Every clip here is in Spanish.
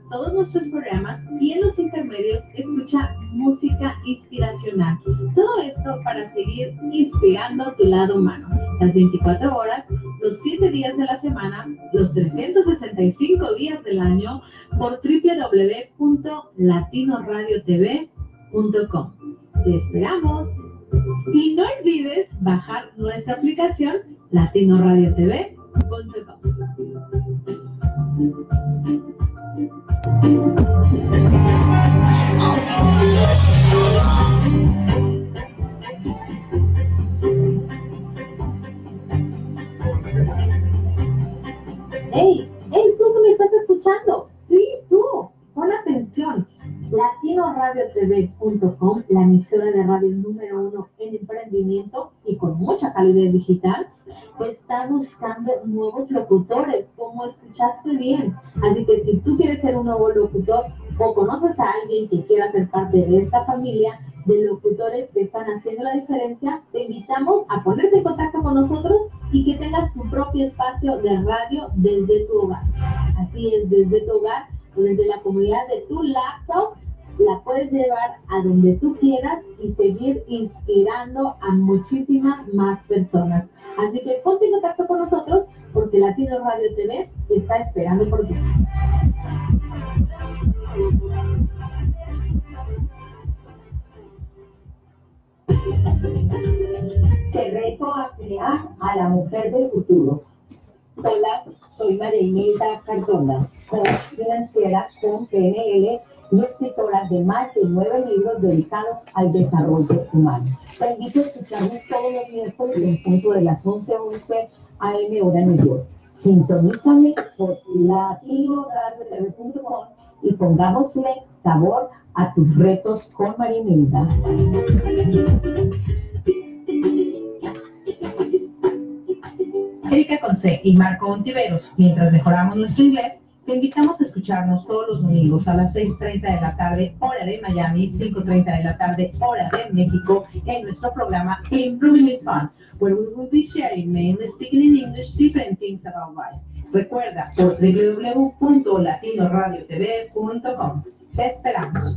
todos nuestros programas y en los intermedios escucha música inspiracional. Todo esto para seguir inspirando tu lado humano. Las 24 horas, los 7 días de la semana, los 365 días del año por www.latinoradiotv.com. ¡Te esperamos! Y no olvides bajar nuestra aplicación latinoradiotv.com. ¡Hey! ¡Tú que me estás escuchando! ¡Sí, tú! ¡Pon atención! LatinoRadioTV.com, la emisora de radio número 1 en emprendimiento y con mucha calidad digital, está buscando nuevos locutores, como escuchaste bien. Así que si tú quieres ser un nuevo locutor o conoces a alguien que quiera ser parte de esta familia de locutores que están haciendo la diferencia, te invitamos a ponerte en contacto con nosotros y que tengas tu propio espacio de radio desde tu hogar. Así es, desde tu hogar o desde la comunidad de tu laptop, la puedes llevar a donde tú quieras y seguir inspirando a muchísimas más personas. Así que ponte en contacto con nosotros porque Latino Radio TV está esperando por ti. Te reto a crear a la mujer del futuro. Hola, soy María Imelda Cardona, coach financiera con PNL y escritora de más de 9 libros dedicados al desarrollo humano. Te invito a escucharme todos los miércoles en punto de las 11:11 a.m. hora New York. Sintonízame por latinoradiotv.com y pongámosle sabor a tus retos con María Imelda. Erika Conce y Marco Ontiveros, mientras mejoramos nuestro inglés, te invitamos a escucharnos todos los domingos a las 6:30 de la tarde, hora de Miami, 5:30 de la tarde, hora de México, en nuestro programa Improving is Fun, where we will be sharing, mainly speaking in English, different things about life. Recuerda, por www.latinoradiotv.com. Te esperamos.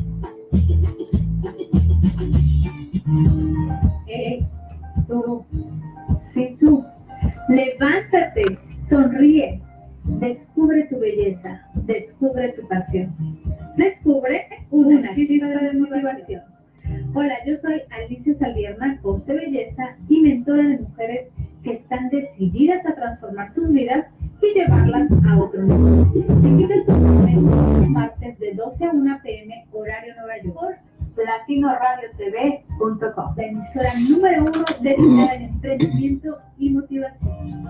Tú, sí, tú. Levántate, sonríe, descubre tu belleza, descubre tu pasión, descubre una chispa de motivación. Hola, yo soy Alicia Saldierna, coach de belleza y mentora de mujeres que están decididas a transformar sus vidas y llevarlas a otro nivel. Te invito a escucharme martes de 12 a 1 p.m. horario Nueva York. LatinoRadioTV.com, la emisora número 1 dedicada al emprendimiento y motivación.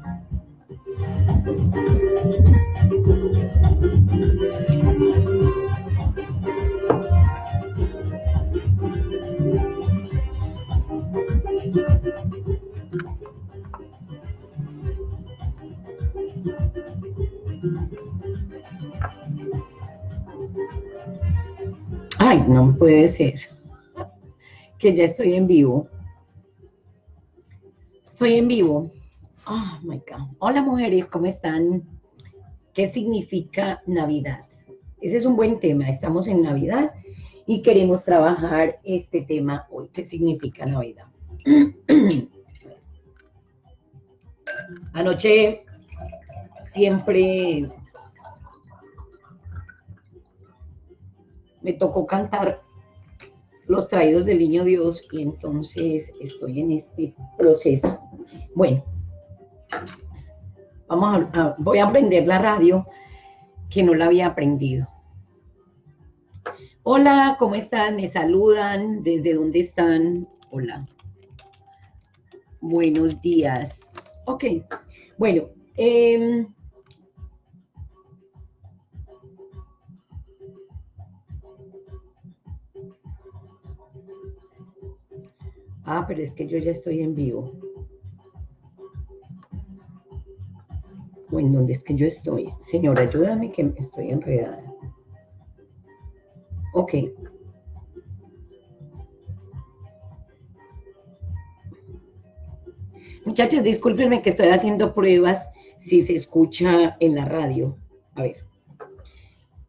Ay, no puede ser que ya estoy en vivo. Estoy en vivo. Oh my God. Hola mujeres, ¿cómo están? ¿Qué significa Navidad? Ese es un buen tema. Estamos en Navidad y queremos trabajar este tema hoy. ¿Qué significa Navidad? Anoche siempre me tocó cantar los traídos del Niño Dios y entonces estoy en este proceso. Bueno, voy a aprender la radio que no la había aprendido. Hola, ¿cómo están? ¿Me saludan? ¿Desde dónde están? Hola. Buenos días. Ok, bueno. Pero es que yo ya estoy en vivo. ¿O en dónde es que yo estoy? Señora, ayúdame que estoy enredada. Ok. Muchachos, discúlpenme que estoy haciendo pruebas si se escucha en la radio. A ver.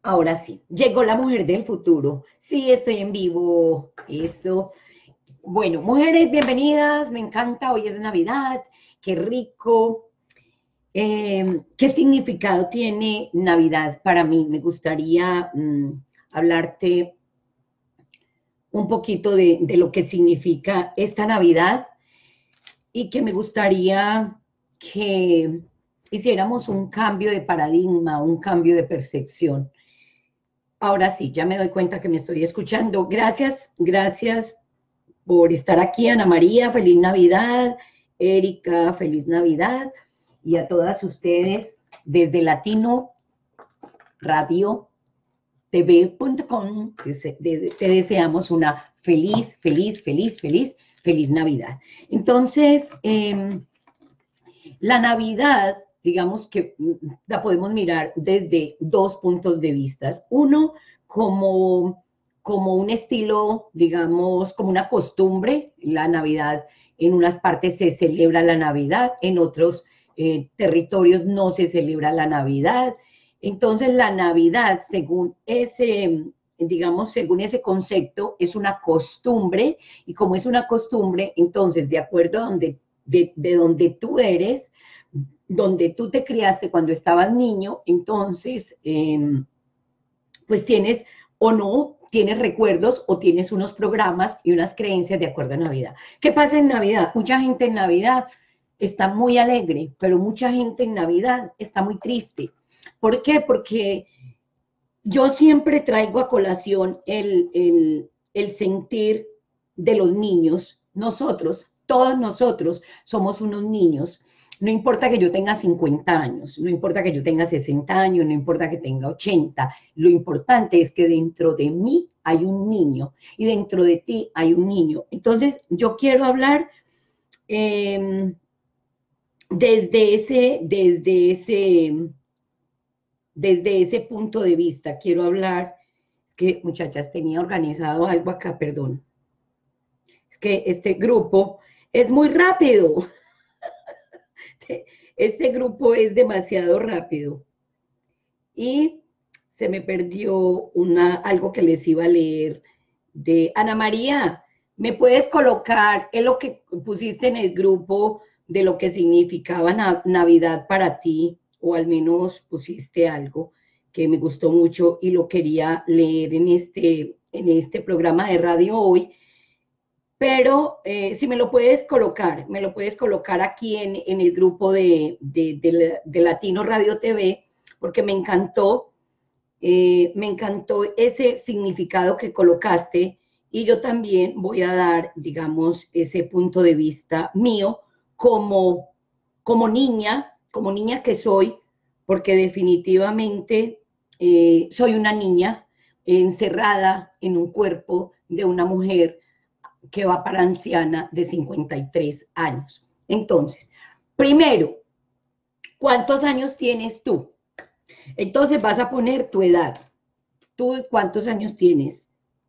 Ahora sí, llegó la mujer del futuro. Sí, estoy en vivo. Eso. Bueno, mujeres, bienvenidas. Me encanta. Hoy es Navidad. Qué rico. ¿Qué significado tiene Navidad para mí? Me gustaría hablarte un poquito de lo que significa esta Navidad y que me gustaría que hiciéramos un cambio de paradigma, un cambio de percepción. Ahora sí, ya me doy cuenta que me estoy escuchando. Gracias, gracias por estar aquí, Ana María. Feliz Navidad. Erika, feliz Navidad. Y a todas ustedes desde latinoradiotv.com te deseamos una feliz Navidad. Entonces, la Navidad, digamos que la podemos mirar desde dos puntos de vista. Uno, como un estilo, digamos, como una costumbre. La Navidad, en unas partes se celebra la Navidad, en otros territorios no se celebra la Navidad. Entonces, la Navidad, según ese, digamos, según ese concepto, es una costumbre, y como es una costumbre, entonces, de acuerdo a de donde tú eres, donde tú te criaste cuando estabas niño, entonces, pues tienes o no, tienes recuerdos o tienes unos programas y unas creencias de acuerdo a Navidad. ¿Qué pasa en Navidad? Mucha gente en Navidad está muy alegre, pero mucha gente en Navidad está muy triste. ¿Por qué? Porque yo siempre traigo a colación el sentir de los niños. Nosotros, todos nosotros somos unos niños. No importa que yo tenga 50 años, no importa que yo tenga 60 años, no importa que tenga 80. Lo importante es que dentro de mí hay un niño y dentro de ti hay un niño. Entonces, yo quiero hablar desde ese punto de vista. Quiero hablar, es que muchachas, tenía organizado algo acá, perdón. Es que este grupo es muy rápido. Este grupo es demasiado rápido. Y se me perdió algo que les iba a leer de Ana María. ¿Me puedes colocar en lo que pusiste en el grupo de lo que significaba Navidad para ti? O al menos pusiste algo que me gustó mucho y lo quería leer en este programa de radio hoy. Pero si me lo puedes colocar aquí en el grupo de Latino Radio TV, porque me encantó ese significado que colocaste, y yo también voy a dar, digamos, ese punto de vista mío como niña que soy, porque definitivamente soy una niña encerrada en un cuerpo de una mujer que va para anciana de 53 años. Entonces, primero, ¿cuántos años tienes tú? Entonces vas a poner tu edad. ¿Tú cuántos años tienes?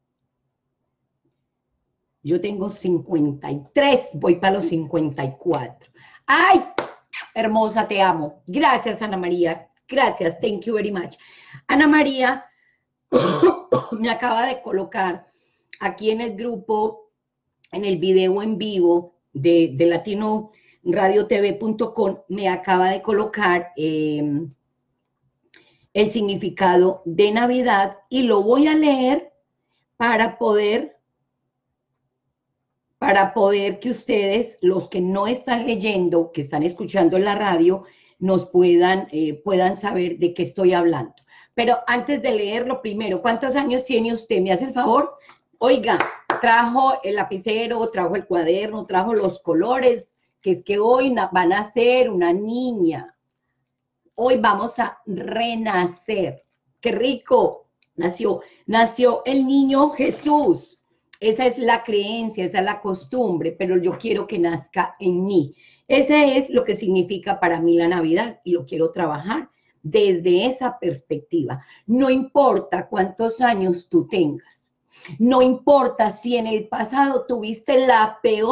Yo tengo 53, voy para los 54. ¡Ay! Hermosa, te amo. Gracias, Ana María. Gracias, thank you very much. Ana María me acaba de colocar aquí en el grupo, en el video en vivo de latinoradiotv.com, me acaba de colocar el significado de Navidad, y lo voy a leer para poder que ustedes, los que no están leyendo, que están escuchando en la radio, nos puedan saber de qué estoy hablando. Pero antes de leerlo, primero, ¿cuántos años tiene usted? ¿Me hace el favor? Oiga, trajo el lapicero, trajo el cuaderno, trajo los colores, que es que hoy van a ser una niña. Hoy vamos a renacer. ¡Qué rico! Nació el niño Jesús. Esa es la creencia, esa es la costumbre, pero yo quiero que nazca en mí. Ese es lo que significa para mí la Navidad, y lo quiero trabajar desde esa perspectiva. No importa cuántos años tú tengas. No importa si en el pasado tuviste la peor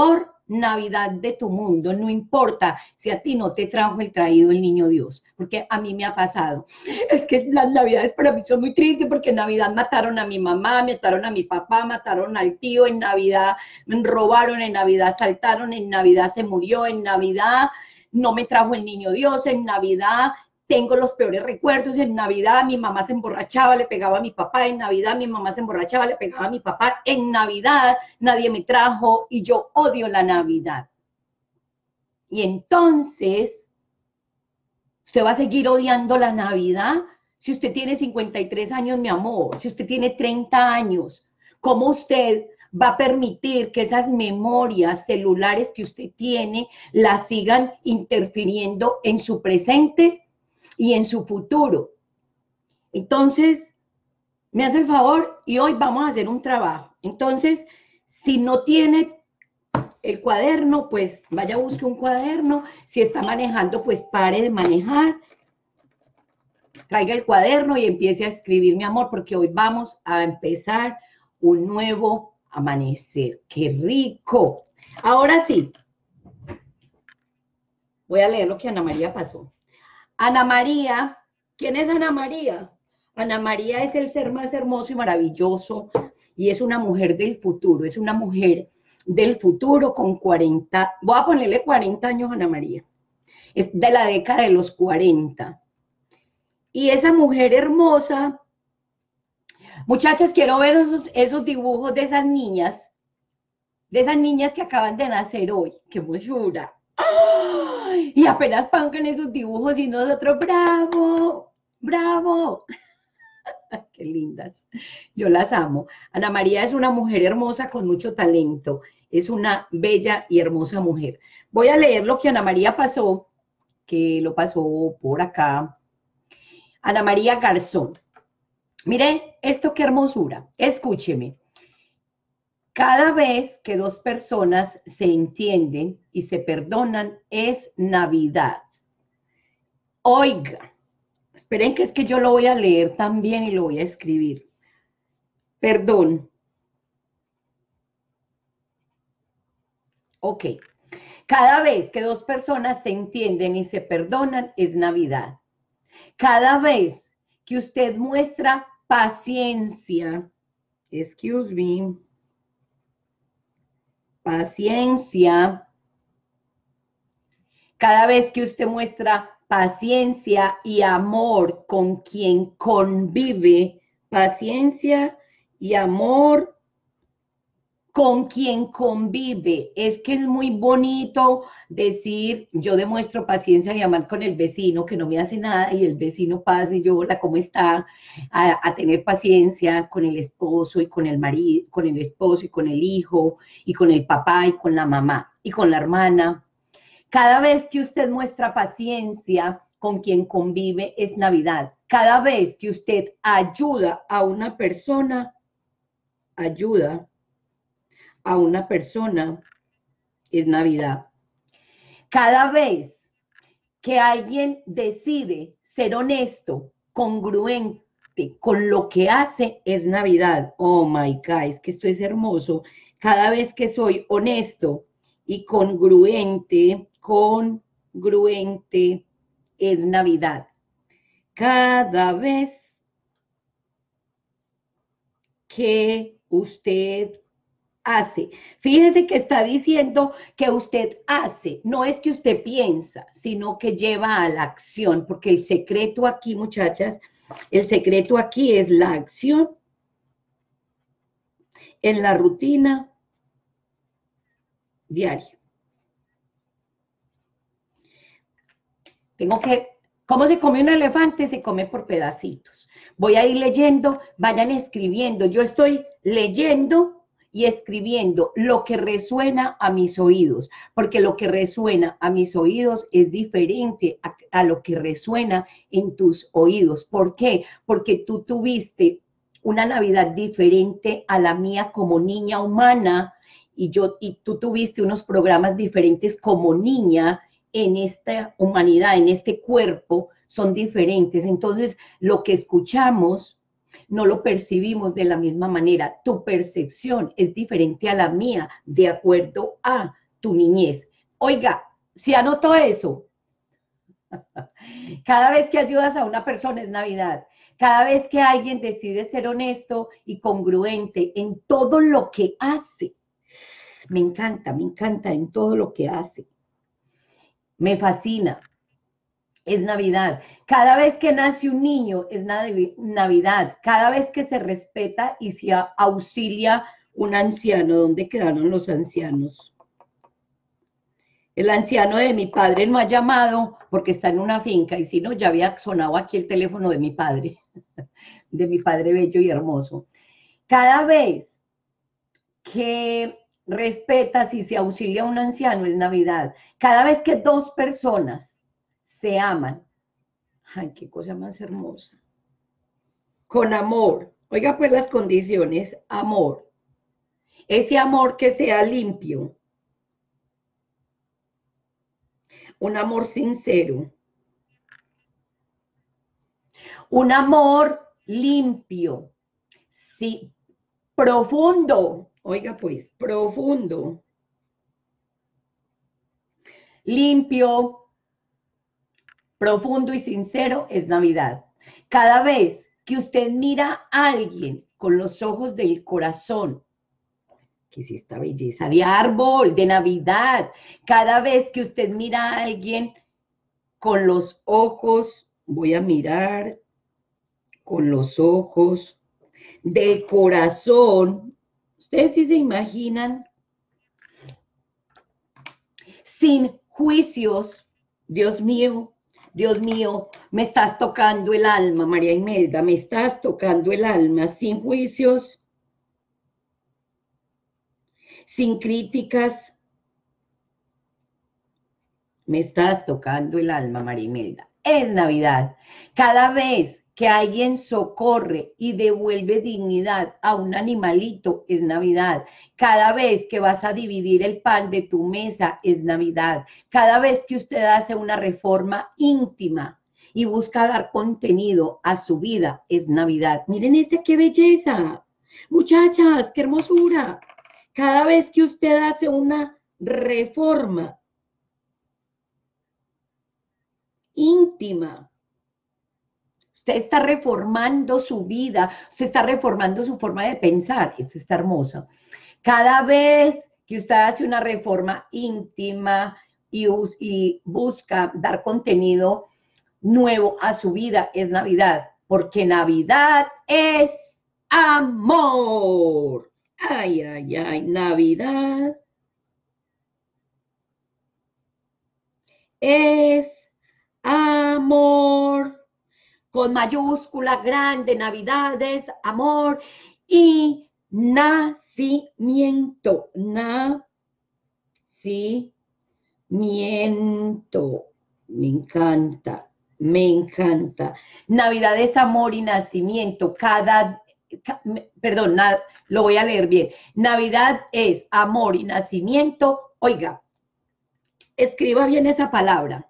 Navidad de tu mundo, no importa si a ti no te trajo el traído el niño Dios, porque a mí me ha pasado. Es que las Navidades para mí son muy tristes porque en Navidad mataron a mi mamá, mataron a mi papá, mataron al tío, en Navidad me robaron, en Navidad asaltaron, en Navidad se murió, en Navidad no me trajo el niño Dios, en Navidad tengo los peores recuerdos, en Navidad mi mamá se emborrachaba, le pegaba a mi papá, en Navidad mi mamá se emborrachaba, le pegaba a mi papá, en Navidad nadie me trajo y yo odio la Navidad. Y entonces, ¿usted va a seguir odiando la Navidad? Si usted tiene 53 años, mi amor, si usted tiene 30 años, ¿cómo usted va a permitir que esas memorias celulares que usted tiene las sigan interfiriendo en su presente y en su futuro? Entonces, me hace el favor y hoy vamos a hacer un trabajo. Entonces, si no tiene el cuaderno, pues vaya a buscar un cuaderno. Si está manejando, pues pare de manejar. Traiga el cuaderno y empiece a escribir, mi amor, porque hoy vamos a empezar un nuevo amanecer. ¡Qué rico! Ahora sí, voy a leer lo que Ana María pasó. Ana María, ¿quién es Ana María? Ana María es el ser más hermoso y maravilloso y es una mujer del futuro, es una mujer del futuro con 40, voy a ponerle 40 años a Ana María, es de la década de los 40. Y esa mujer hermosa, muchachas, quiero ver esos dibujos de esas niñas que acaban de nacer hoy, qué hermosura. ¡Ay! Y apenas pongan esos dibujos y nosotros, ¡bravo! ¡Bravo! Qué lindas, yo las amo. Ana María es una mujer hermosa con mucho talento, es una bella y hermosa mujer. Voy a leer lo que Ana María pasó, que lo pasó por acá. Ana María Garzón. Mire esto, qué hermosura. Escúcheme. Cada vez que dos personas se entienden y se perdonan, es Navidad. Oiga, esperen que es que yo lo voy a leer también y lo voy a escribir. Perdón. Ok. Cada vez que dos personas se entienden y se perdonan, es Navidad. Cada vez que usted muestra paciencia, excuse me, paciencia, cada vez que usted muestra paciencia y amor con quien convive, paciencia y amor con quien convive. Es que es muy bonito decir, yo demuestro paciencia y amor con el vecino que no me hace nada y el vecino pasa y yo, hola, ¿cómo está? A tener paciencia con el esposo y con el marido, con el esposo y con el hijo y con el papá y con la mamá y con la hermana. Cada vez que usted muestra paciencia con quien convive es Navidad. Cada vez que usted ayuda a una persona, es Navidad. Cada vez que alguien decide ser honesto, congruente con lo que hace, es Navidad. Oh my God, es que esto es hermoso. Cada vez que soy honesto y congruente, es Navidad. Cada vez que usted hace. Fíjese que está diciendo que usted hace, no es que usted piensa, sino que lleva a la acción, porque el secreto aquí, muchachas, el secreto aquí es la acción en la rutina diaria. ¿Cómo se come un elefante? Se come por pedacitos. Voy a ir leyendo, vayan escribiendo. Yo estoy leyendo y escribiendo lo que resuena a mis oídos, porque lo que resuena a mis oídos es diferente a lo que resuena en tus oídos. ¿Por qué? Porque tú tuviste una Navidad diferente a la mía como niña humana y tú tuviste unos programas diferentes como niña en esta humanidad, en este cuerpo, son diferentes. Entonces, lo que escuchamos no lo percibimos de la misma manera. Tu percepción es diferente a la mía, de acuerdo a tu niñez. Oiga, si anotó eso, cada vez que ayudas a una persona es Navidad. Cada vez que alguien decide ser honesto y congruente en todo lo que hace. Me encanta en todo lo que hace. Me fascina. Es Navidad. Cada vez que nace un niño es Navidad. Cada vez que se respeta y se auxilia un anciano. ¿Dónde quedaron los ancianos? El anciano de mi padre no ha llamado porque está en una finca y si no, ya había sonado aquí el teléfono de mi padre bello y hermoso. Cada vez que respetas y se auxilia a un anciano es Navidad. Cada vez que dos personas se aman, ay, qué cosa más hermosa, con amor, oiga pues las condiciones, amor, ese amor que sea limpio, un amor sincero, un amor limpio, sí, profundo, oiga pues, profundo, limpio, profundo y sincero es Navidad. Cada vez que usted mira a alguien con los ojos del corazón, que es esta belleza de árbol, de Navidad, cada vez que usted mira a alguien con los ojos, voy a mirar con los ojos del corazón, ustedes sí se imaginan, sin juicios, Dios mío, me estás tocando el alma, María Imelda, me estás tocando el alma, sin juicios, sin críticas, me estás tocando el alma, María Imelda. Es Navidad. Cada vez que alguien socorre y devuelve dignidad a un animalito, es Navidad. Cada vez que vas a dividir el pan de tu mesa, es Navidad. Cada vez que usted hace una reforma íntima y busca dar contenido a su vida, es Navidad. Miren qué belleza. Muchachas, qué hermosura. Cada vez que usted hace una reforma íntima, usted está reformando su vida, usted está reformando su forma de pensar. Esto está hermoso. Cada vez que usted hace una reforma íntima y busca dar contenido nuevo a su vida, es Navidad, porque Navidad es amor. Ay, ay, ay, Navidad es amor. Con mayúscula grande, Navidades, amor y nacimiento. Nacimiento. Me encanta, me encanta. Navidad es amor y nacimiento. Perdón, lo voy a leer bien. Navidad es amor y nacimiento. Oiga, escriba bien esa palabra.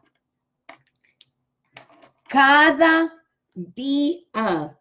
Cada día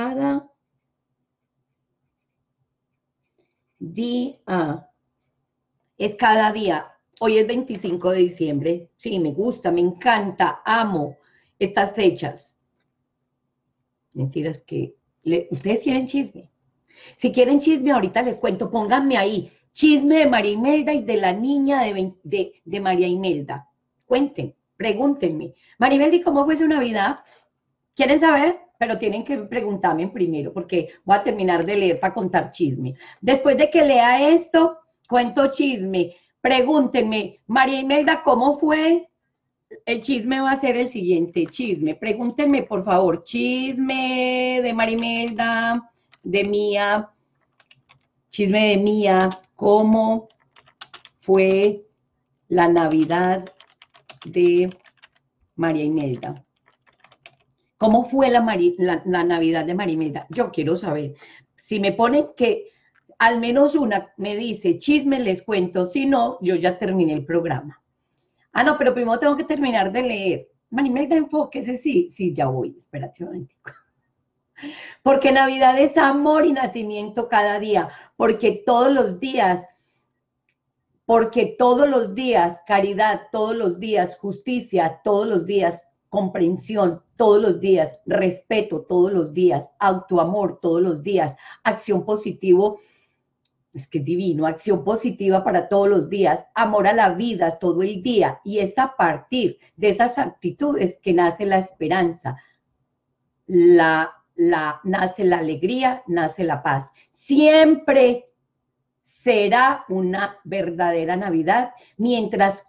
es cada día. Hoy es 25 de diciembre. Sí, me gusta, me encanta, amo estas fechas. Mentiras que... ¿Ustedes quieren chisme? Si quieren chisme, ahorita les cuento. Pónganme ahí. Chisme de María Imelda y de la niña de María Imelda. Cuenten. Pregúntenme, Maribel, ¿cómo fue su Navidad? ¿Quieren saber? Pero tienen que preguntarme primero, porque voy a terminar de leer para contar chisme. Después de que lea esto, cuento chisme. Pregúntenme, María Imelda, ¿cómo fue? El chisme va a ser el siguiente, chisme. Pregúntenme, por favor, chisme de María Imelda, de Mía, chisme de Mía, ¿cómo fue la Navidad de María Imelda? ¿Cómo fue la Navidad de María Imelda? Yo quiero saber. Si me ponen que al menos una me dice chisme, les cuento. Si no, yo ya terminé el programa. Ah, no, pero primero tengo que terminar de leer. María Imelda, enfóquese, sí, ya voy. Espérate un momentico. Porque Navidad es amor y nacimiento cada día. Porque todos los días porque todos los días, caridad, todos los días, justicia, todos los días, comprensión, todos los días, respeto, todos los días, autoamor, todos los días, acción positivo, es que es divino, acción positiva para todos los días, amor a la vida todo el día, y es a partir de esas actitudes que nace la esperanza, nace la alegría, nace la paz. Siempre será una verdadera Navidad mientras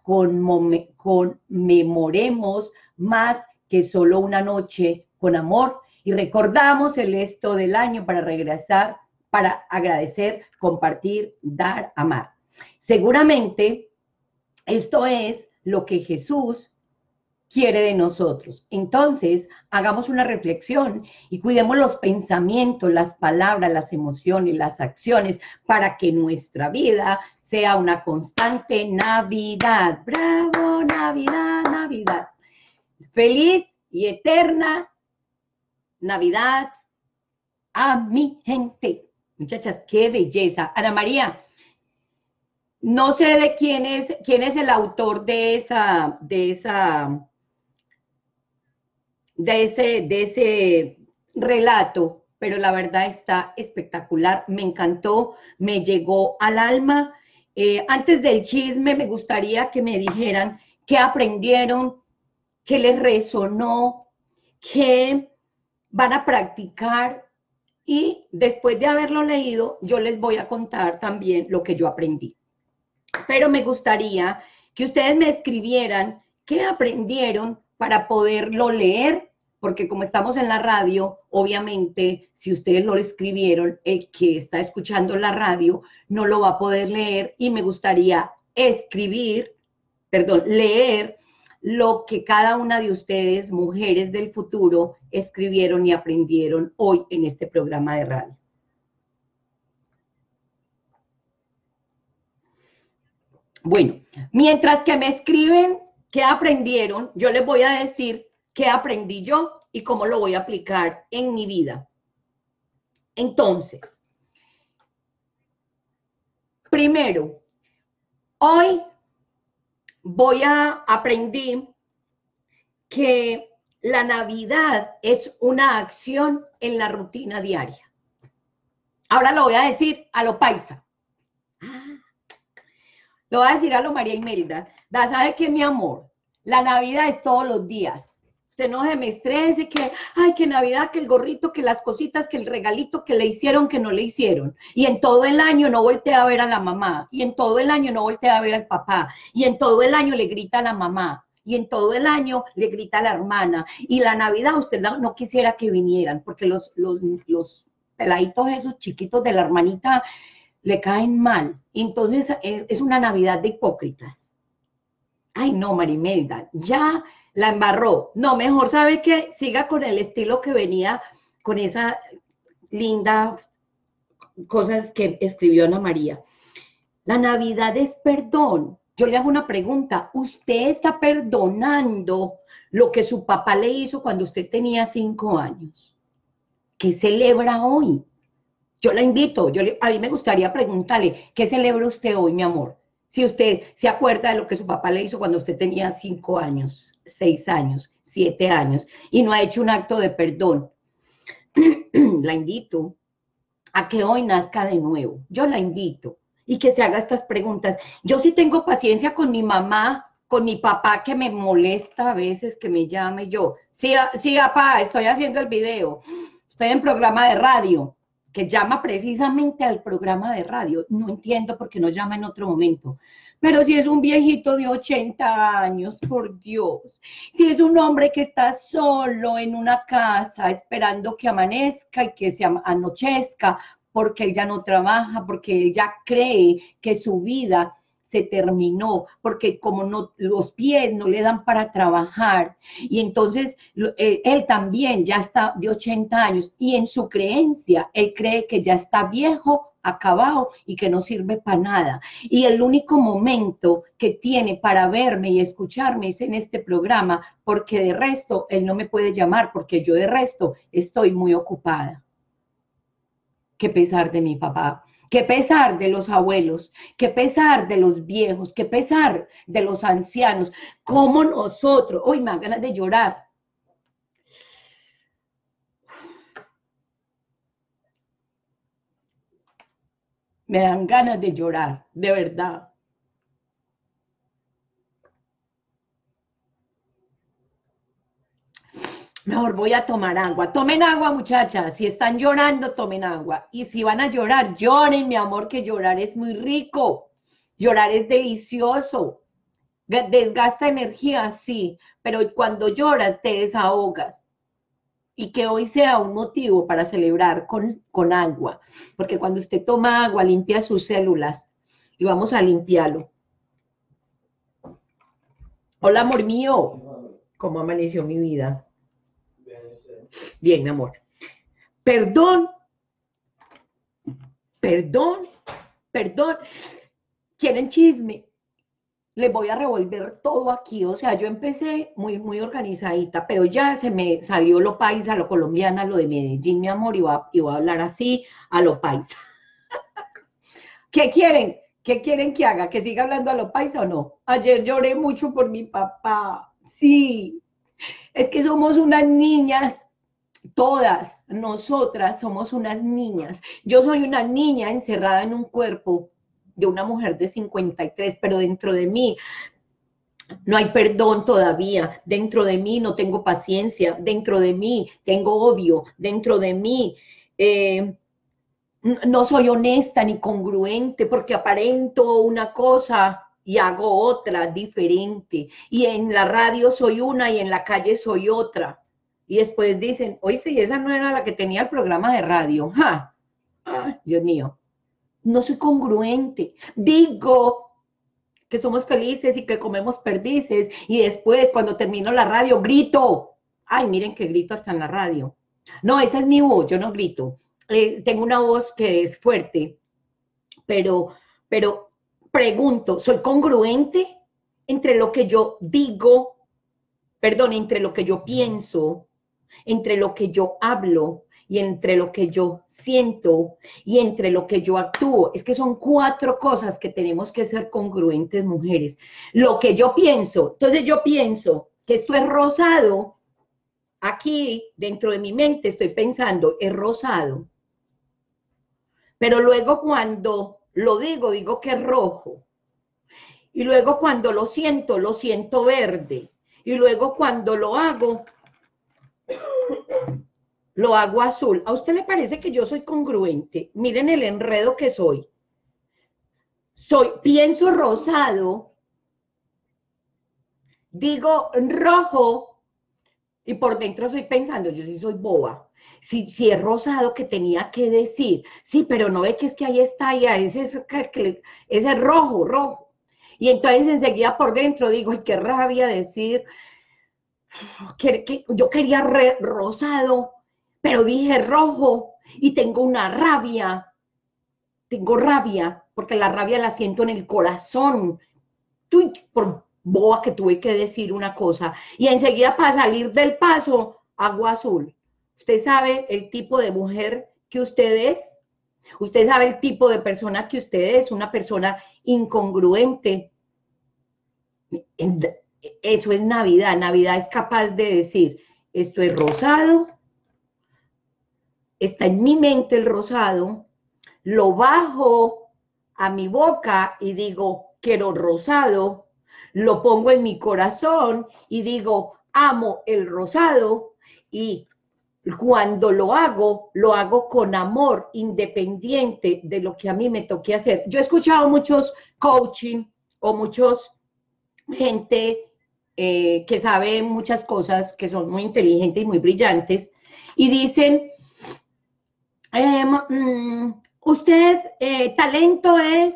conmemoremos más que solo una noche con amor y recordamos el esto del año para regresar, para agradecer, compartir, dar, amar. Seguramente esto es lo que Jesús quiere de nosotros. Entonces, hagamos una reflexión y cuidemos los pensamientos, las palabras, las emociones, las acciones, para que nuestra vida sea una constante Navidad. ¡Bravo, Navidad, Navidad! Feliz y eterna Navidad a mi gente. Muchachas, qué belleza. Ana María, no sé de quién es el autor de ese relato, pero la verdad está espectacular, me encantó, me llegó al alma. Antes del chisme, me gustaría que me dijeran qué aprendieron, qué les resonó, qué van a practicar, y después de haberlo leído, yo les voy a contar también lo que yo aprendí. Pero me gustaría que ustedes me escribieran qué aprendieron para poderlo leer, porque como estamos en la radio, obviamente, si ustedes lo escribieron, el que está escuchando la radio no lo va a poder leer, y me gustaría leer lo que cada una de ustedes, mujeres del futuro, escribieron y aprendieron hoy en este programa de radio. Bueno, mientras que me escriben qué aprendieron, yo les voy a decir qué aprendí yo y cómo lo voy a aplicar en mi vida. Entonces, primero, hoy aprendí que la Navidad es una acción en la rutina diaria. Ahora lo voy a decir a lo paisa. Lo voy a decir a lo María Imelda. ¿Sabe qué, mi amor? La Navidad es todos los días. Usted no se me estrese que, ay, que Navidad, que el gorrito, que las cositas, que el regalito, que le hicieron, que no le hicieron. Y en todo el año no voltea a ver a la mamá. Y en todo el año no voltea a ver al papá. Y en todo el año le grita a la mamá. Y en todo el año le grita a la hermana. Y la Navidad usted no quisiera que vinieran, porque los peladitos esos chiquitos de la hermanita le caen mal. Entonces es una Navidad de hipócritas. Ay, no, Marimelda, ya la embarró. No, mejor, ¿sabe qué? Siga con el estilo que venía, con esa linda cosas que escribió Ana María. La Navidad es perdón. Yo le hago una pregunta. ¿Usted está perdonando lo que su papá le hizo cuando usted tenía 5 años? ¿Qué celebra hoy? Yo la invito, a mí me gustaría preguntarle, ¿qué celebra usted hoy, mi amor? Si usted se acuerda de lo que su papá le hizo cuando usted tenía 5 años, 6 años, 7 años, y no ha hecho un acto de perdón, la invito a que hoy nazca de nuevo. Yo la invito y que se haga estas preguntas. Yo sí tengo paciencia con mi mamá, con mi papá, que me molesta a veces, que me llame yo. Sí, papá, estoy haciendo el video. Estoy en programa de radio, que llama precisamente al programa de radio. No entiendo por qué no llama en otro momento. Pero si es un viejito de 80 años, por Dios. Si es un hombre que está solo en una casa esperando que amanezca y que se anochezca, porque él ya no trabaja, porque él ya cree que su vida se terminó, porque como los pies no le dan para trabajar, y entonces él también ya está de 80 años, y en su creencia, él cree que ya está viejo, acabado, y que no sirve para nada, y el único momento que tiene para verme y escucharme es en este programa, porque de resto, él no me puede llamar, porque yo de resto estoy muy ocupada. Qué pesar de mi papá. qué pesar de los abuelos, qué pesar de los viejos, qué pesar de los ancianos, como nosotros, uy, me dan ganas de llorar. Me dan ganas de llorar, de verdad. Mejor voy a tomar agua. Tomen agua, muchachas. Si están llorando, tomen agua. Y si van a llorar, lloren, mi amor, que llorar es muy rico. Llorar es delicioso. Desgasta energía, sí, pero cuando lloras te desahogas. Y que hoy sea un motivo para celebrar con agua. Porque cuando usted toma agua, limpia sus células. Y vamos a limpiarlo. Hola, amor mío. ¿Cómo amaneció mi vida? Bien, mi amor. Perdón, perdón, perdón. ¿Quieren chisme? Les voy a revolver todo aquí. O sea, yo empecé muy organizadita, pero ya se me salió lo paisa, lo colombiana, lo de Medellín, mi amor, y voy a hablar así a lo paisa. ¿Qué quieren? ¿Qué quieren que haga? ¿Que siga hablando a lo paisa o no? Ayer lloré mucho por mi papá. Sí, es que somos unas niñas. Todas nosotras somos unas niñas. Yo soy una niña encerrada en un cuerpo de una mujer de 53, pero dentro de mí no hay perdón todavía. Dentro de mí no tengo paciencia. Dentro de mí tengo odio. Dentro de mí no soy honesta ni congruente porque aparento una cosa y hago otra diferente. Y en la radio soy una y en la calle soy otra. Y después dicen, oíste, y esa no era la que tenía el programa de radio. ¡Ja! ¡Ay, Dios mío! No soy congruente. Digo que somos felices y que comemos perdices. Y después, cuando termino la radio, grito. Ay, miren que grito hasta en la radio. No, esa es mi voz, yo no grito. Tengo una voz que es fuerte, pero pregunto, ¿soy congruente entre lo que yo digo, perdón, entre lo que yo pienso, entre lo que yo hablo y entre lo que yo siento y entre lo que yo actúo? Es que son 4 cosas que tenemos que ser congruentes, mujeres. Lo que yo pienso, entonces yo pienso que esto es rosado, aquí dentro de mi mente estoy pensando, es rosado, pero luego cuando lo digo que es rojo, y luego cuando lo siento verde, y luego cuando lo hago azul. ¿A usted le parece que yo soy congruente? Miren el enredo que soy. Pienso rosado, digo rojo, y por dentro estoy pensando, yo sí soy boba. Si es rosado, que tenía que decir, sí, pero no ve que es que ahí está, ya, ese es rojo. Y entonces enseguida por dentro digo, ay, qué rabia decir, que yo quería rosado, pero dije rojo y tengo rabia, porque la rabia la siento en el corazón. Por boba que tuve que decir una cosa. Y enseguida para salir del paso, hago azul. Usted sabe el tipo de mujer que usted es. Usted sabe el tipo de persona que usted es, una persona incongruente. Eso es Navidad. Navidad es capaz de decir, esto es rosado, está en mi mente el rosado, lo bajo a mi boca y digo, quiero rosado, lo pongo en mi corazón y digo, amo el rosado, y cuando lo hago con amor, independiente de lo que a mí me toque hacer. Yo he escuchado muchos coaching o muchos gente que sabe muchas cosas, que son muy inteligentes y muy brillantes, y dicen, usted, talento es,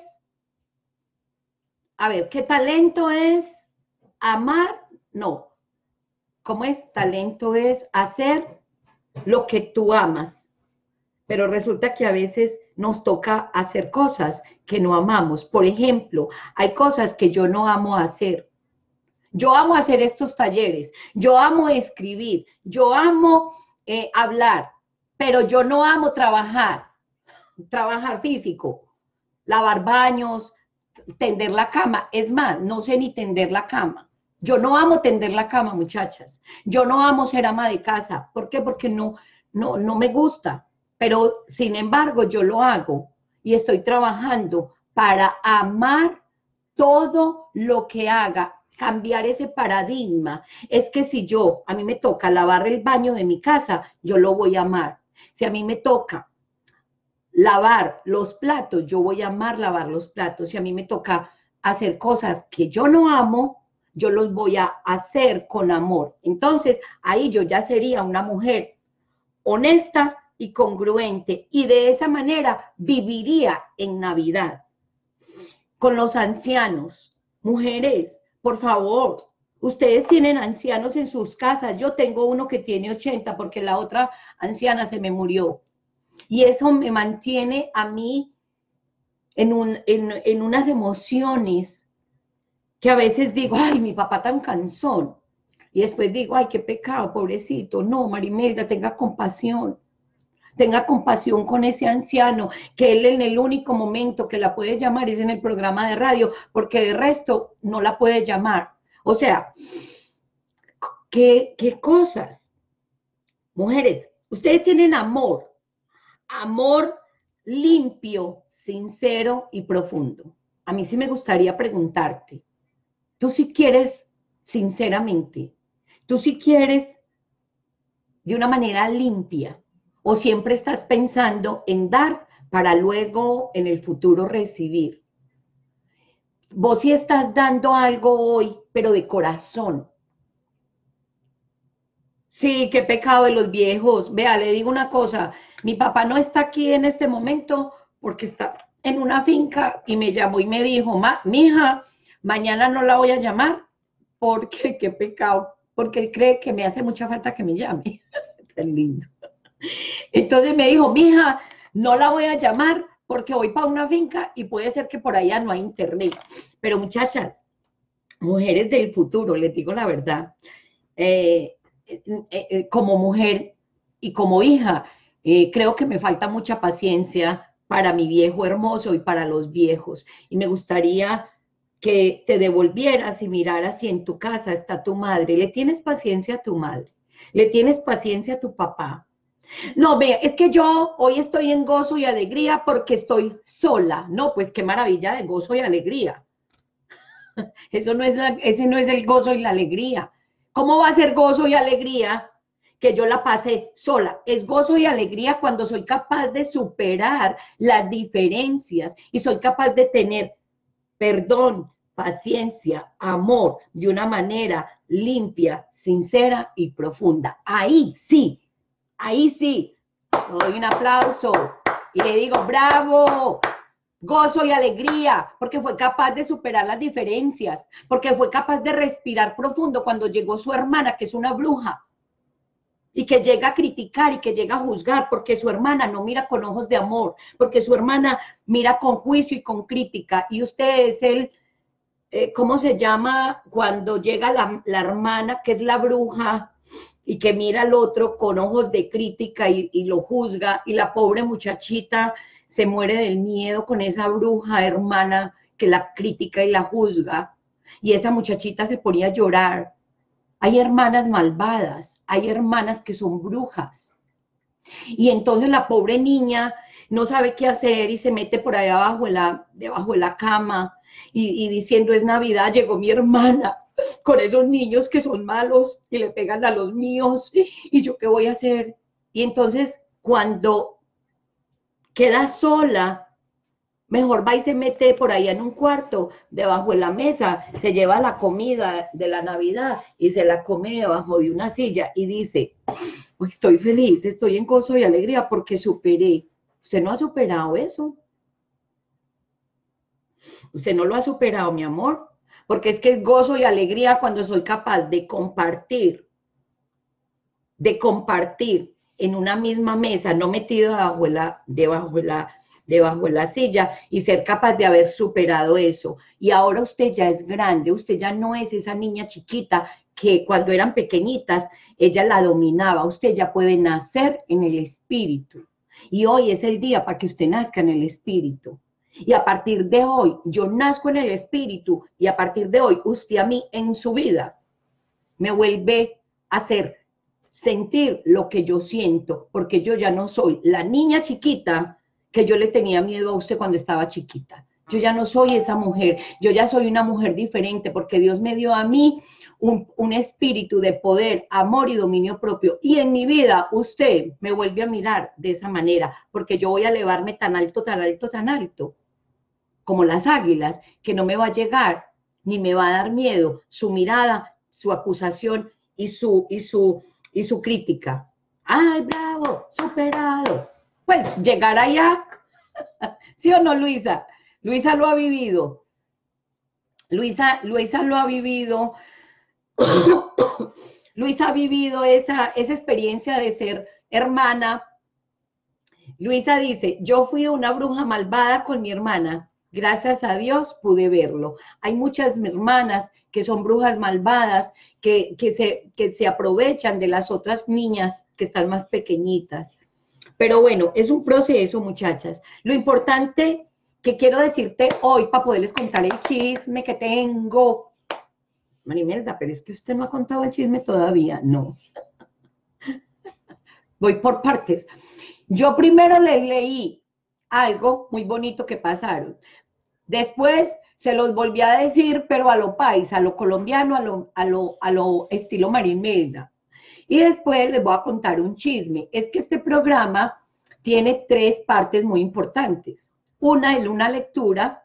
a ver, ¿qué talento es? Amar, no. ¿Cómo es? Talento es hacer lo que tú amas. Pero resulta que a veces nos toca hacer cosas que no amamos. Por ejemplo, hay cosas que yo no amo hacer. Yo amo hacer estos talleres, yo amo escribir, yo amo hablar, pero yo no amo trabajar. trabajar físico, lavar baños, tender la cama. Es más, no sé ni tender la cama. Yo no amo tender la cama, muchachas. Yo no amo ser ama de casa. ¿Por qué? Porque no me gusta. Pero, sin embargo, yo lo hago y estoy trabajando para amar todo lo que haga, cambiar ese paradigma. Es que si a mí me toca lavar el baño de mi casa, yo lo voy a amar. Si a mí me toca lavar los platos, yo voy a amar lavar los platos. Si a mí me toca hacer cosas que yo no amo, yo los voy a hacer con amor. Entonces, ahí yo ya sería una mujer honesta y congruente, y de esa manera viviría en Navidad. Con los ancianos, mujeres, por favor, ustedes tienen ancianos en sus casas. Yo tengo uno que tiene 80 porque la otra anciana se me murió. Y eso me mantiene a mí en unas emociones que a veces digo, ay, mi papá tan cansón. Y después digo, ay, qué pecado, pobrecito. No, Marimelda, tenga compasión. Tenga compasión con ese anciano, que él en el único momento que la puede llamar es en el programa de radio, porque de resto no la puede llamar. O sea, ¿qué cosas? Mujeres, ustedes tienen amor limpio, sincero y profundo. A mí sí me gustaría preguntarte, tú sí quieres sinceramente, tú sí quieres de una manera limpia, o siempre estás pensando en dar para luego en el futuro recibir. Vos sí estás dando algo hoy, pero de corazón. Sí, qué pecado de los viejos. Vea, le digo una cosa, mi papá no está aquí en este momento porque está en una finca y me llamó y me dijo, mija, mañana no la voy a llamar porque qué pecado, porque él cree que me hace mucha falta que me llame. Tan lindo. Entonces me dijo, mija, no la voy a llamar porque voy para una finca y puede ser que por allá no hay internet. Pero muchachas, mujeres del futuro, les digo la verdad, como mujer y como hija, creo que me falta mucha paciencia para mi viejo hermoso y para los viejos. Y me gustaría que te devolvieras y miraras si en tu casa está tu madre. ¿Le tienes paciencia a tu madre? ¿Le tienes paciencia a tu papá? No, ve, es que yo hoy estoy en gozo y alegría porque estoy sola. No, pues qué maravilla de gozo y alegría. Ese no es el gozo y la alegría. ¿Cómo va a ser gozo y alegría que yo la pase sola? Es gozo y alegría cuando soy capaz de superar las diferencias y soy capaz de tener perdón, paciencia, amor de una manera limpia, sincera y profunda. Ahí sí, doy un aplauso y le digo, bravo, gozo y alegría, porque fue capaz de superar las diferencias, porque fue capaz de respirar profundo cuando llegó su hermana, que es una bruja, y que llega a criticar y que llega a juzgar, porque su hermana no mira con ojos de amor, porque su hermana mira con juicio y con crítica, y usted es ¿cómo se llama? Cuando llega la hermana, que es la bruja, y que mira al otro con ojos de crítica y lo juzga, y la pobre muchachita se muere del miedo con esa bruja hermana que la critica y la juzga, y esa muchachita se ponía a llorar. Hay hermanas malvadas, hay hermanas que son brujas, y entonces la pobre niña no sabe qué hacer y se mete por allá debajo de la cama y diciendo, es Navidad, llegó mi hermana con esos niños que son malos y le pegan a los míos, y yo qué voy a hacer. Y entonces cuando queda sola, mejor va y se mete por allá en un cuarto, debajo de la mesa, se lleva la comida de la Navidad y se la come debajo de una silla y dice, pues estoy feliz, estoy en gozo y alegría porque superé. ¿Usted no ha superado eso? ¿Usted no lo ha superado, mi amor? Porque es que es gozo y alegría cuando soy capaz de compartir en una misma mesa, no metido debajo de la silla, y ser capaz de haber superado eso. Y ahora usted ya es grande, usted ya no es esa niña chiquita que cuando eran pequeñitas ella la dominaba, usted ya puede nacer en el espíritu. Y hoy es el día para que usted nazca en el espíritu. Y a partir de hoy, yo nazco en el espíritu y a partir de hoy, usted a mí en su vida me vuelve a hacer sentir lo que yo siento, porque yo ya no soy la niña chiquita que yo le tenía miedo a usted cuando estaba chiquita. Yo ya no soy esa mujer, yo ya soy una mujer diferente porque Dios me dio a mí un espíritu de poder, amor y dominio propio. Y en mi vida usted me vuelve a mirar de esa manera, porque yo voy a elevarme tan alto, tan alto, tan alto, como las águilas, que no me va a llegar ni me va a dar miedo su mirada, su acusación y su crítica. ¡Ay, bravo! ¡Superado! Pues llegar allá, ¿sí o no, Luisa? Luisa lo ha vivido. Luisa lo ha vivido. Luisa ha vivido esa experiencia de ser hermana. Luisa dice, yo fui una bruja malvada con mi hermana. Gracias a Dios pude verlo. Hay muchas hermanas que son brujas malvadas, que se aprovechan de las otras niñas que están más pequeñitas. Pero bueno, es un proceso, muchachas. Lo importante que quiero decirte hoy para poderles contar el chisme que tengo. Marimelda, pero es que usted no ha contado el chisme todavía. No. Voy por partes. Yo primero les leí algo muy bonito que pasaron. Después se los volví a decir, pero a lo paisa, a lo colombiano, a lo estilo Marimelda. Y después les voy a contar un chisme. Es que este programa tiene 3 partes muy importantes. Una es una lectura.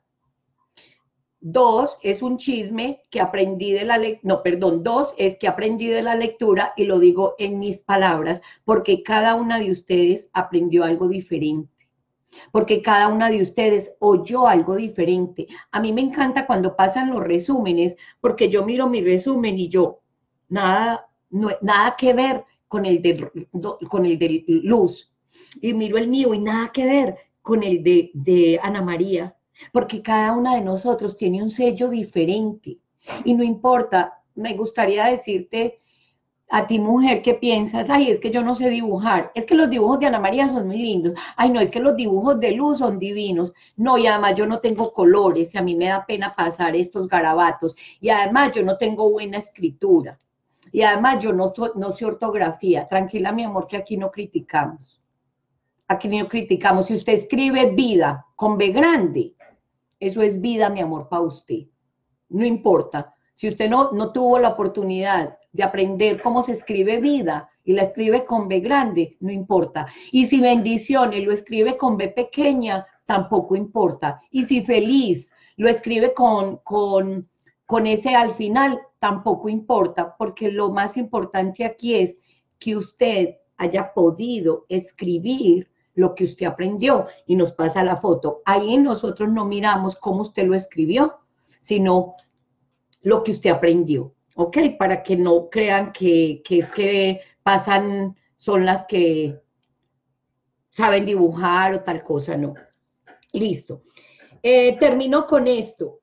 2 es un chisme que aprendí de la lectura. No, perdón, 2 es que aprendí de la lectura y lo digo en mis palabras porque cada una de ustedes aprendió algo diferente. Porque cada una de ustedes oyó algo diferente. A mí me encanta cuando pasan los resúmenes, porque yo miro mi resumen y yo, nada que ver con el de Luz. Y miro el mío y nada que ver con el de Ana María. Porque cada una de nosotros tiene un sello diferente. Y no importa, me gustaría decirte a ti, mujer, ¿qué piensas? Ay, es que yo no sé dibujar. Es que los dibujos de Ana María son muy lindos. Ay, no, es que los dibujos de Luz son divinos. No, y además yo no tengo colores y a mí me da pena pasar estos garabatos. Y además yo no tengo buena escritura. Y además yo no sé ortografía. Tranquila, mi amor, que aquí no criticamos. Aquí no criticamos. Si usted escribe vida con B grande, eso es vida, mi amor, para usted. No importa. Si usted no tuvo la oportunidad de aprender cómo se escribe vida y la escribe con B grande, no importa. Y si bendiciones lo escribe con B pequeña, tampoco importa. Y si feliz lo escribe con ese al final, tampoco importa, porque lo más importante aquí es que usted haya podido escribir lo que usted aprendió y nos pasa la foto. Ahí nosotros no miramos cómo usted lo escribió, sino lo que usted aprendió, ¿ok? Para que no crean que es que pasan, son las que saben dibujar o tal cosa, no. Listo. Termino con esto.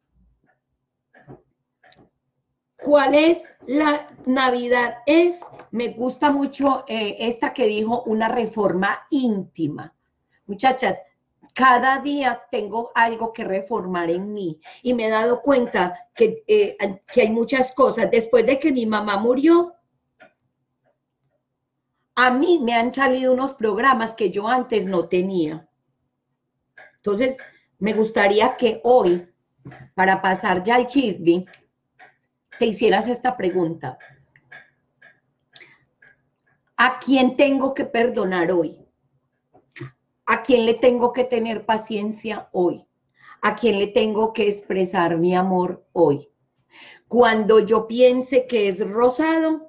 ¿Cuál es la Navidad? Me gusta mucho esta que dijo, una reforma íntima. Muchachas, cada día tengo algo que reformar en mí y me he dado cuenta que hay muchas cosas. Después de que mi mamá murió, a mí me han salido unos programas que yo antes no tenía. Entonces, me gustaría que hoy, para pasar ya al chisme, te hicieras esta pregunta. ¿A quién tengo que perdonar hoy? ¿A quién le tengo que tener paciencia hoy? ¿A quién le tengo que expresar mi amor hoy? Cuando yo piense que es rosado,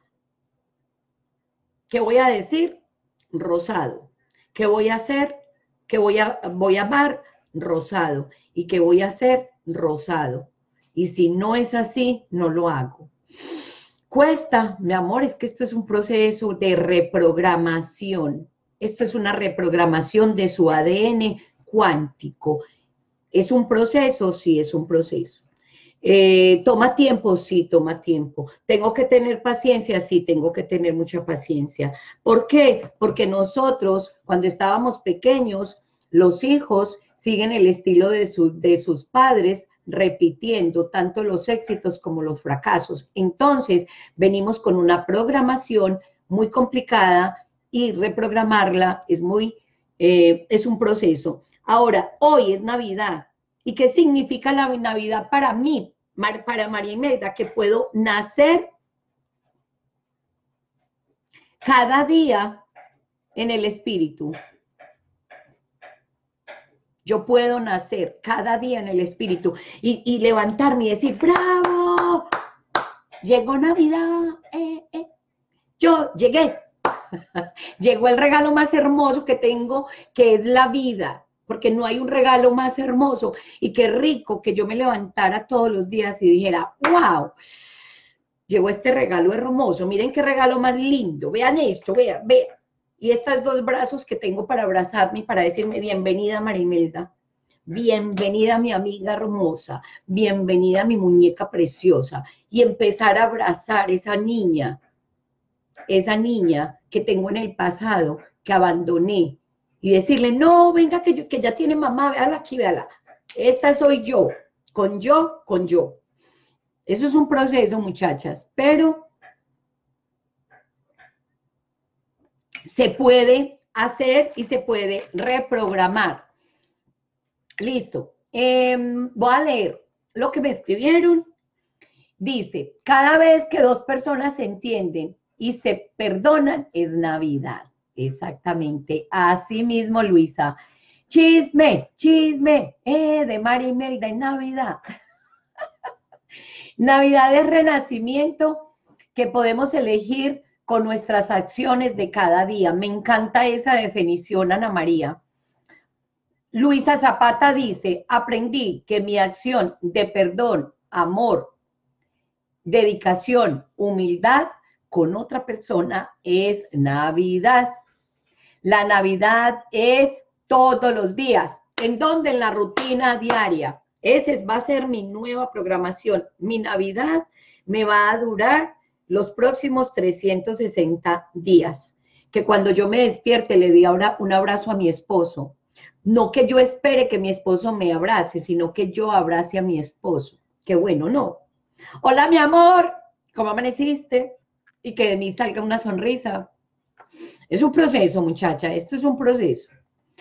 ¿qué voy a decir? Rosado. ¿Qué voy a hacer? ¿Qué voy a amar? Rosado. ¿Y qué voy a hacer? Rosado. Y si no es así, no lo hago. Cuesta, mi amor, es que esto es un proceso de reprogramación. Esto es una reprogramación de su ADN cuántico. ¿Es un proceso? Sí, es un proceso. Toma tiempo, sí, toma tiempo. Tengo que tener paciencia, sí, tengo que tener mucha paciencia. ¿Por qué? Porque nosotros, cuando estábamos pequeños, los hijos siguen el estilo de sus padres, repitiendo tanto los éxitos como los fracasos. Entonces, venimos con una programación muy complicada y reprogramarla es un proceso. Ahora, hoy es Navidad. ¿Y qué significa la Navidad para mí, para María Imelda? Que puedo nacer cada día en el Espíritu. Yo puedo nacer cada día en el Espíritu y levantarme y decir, ¡bravo! Llegó Navidad, yo llegué. Llegó el regalo más hermoso que tengo, que es la vida, porque no hay un regalo más hermoso. Y qué rico que yo me levantara todos los días y dijera, wow, llegó este regalo hermoso, miren qué regalo más lindo, vean esto, vean. Y estos dos brazos que tengo para abrazarme y para decirme, bienvenida María Imelda, bienvenida mi amiga hermosa, bienvenida mi muñeca preciosa, y empezar a abrazar esa niña que tengo en el pasado, que abandoné, y decirle, no, venga, que ya tiene mamá, véala aquí, véala, esta soy yo, con yo, con yo. Eso es un proceso, muchachas, pero se puede hacer y se puede reprogramar. Listo. Voy a leer lo que me escribieron. Dice, cada vez que dos personas se entienden y se perdonan, es Navidad. Exactamente. Así mismo, Luisa. Chisme, chisme, de María Imelda en Navidad. Navidad es renacimiento que podemos elegir con nuestras acciones de cada día. Me encanta esa definición, Ana María. Luisa Zapata dice, aprendí que mi acción de perdón, amor, dedicación, humildad con otra persona es Navidad. La Navidad es todos los días. ¿En dónde? En la rutina diaria. Esa va a ser mi nueva programación. Mi Navidad me va a durar los próximos 360 días. Que cuando yo me despierte le dé ahora un abrazo a mi esposo. No que yo espere que mi esposo me abrace, sino que yo abrace a mi esposo. Qué bueno, ¿no? Hola, mi amor, ¿cómo amaneciste? Y que de mí salga una sonrisa. Es un proceso, muchacha, esto es un proceso.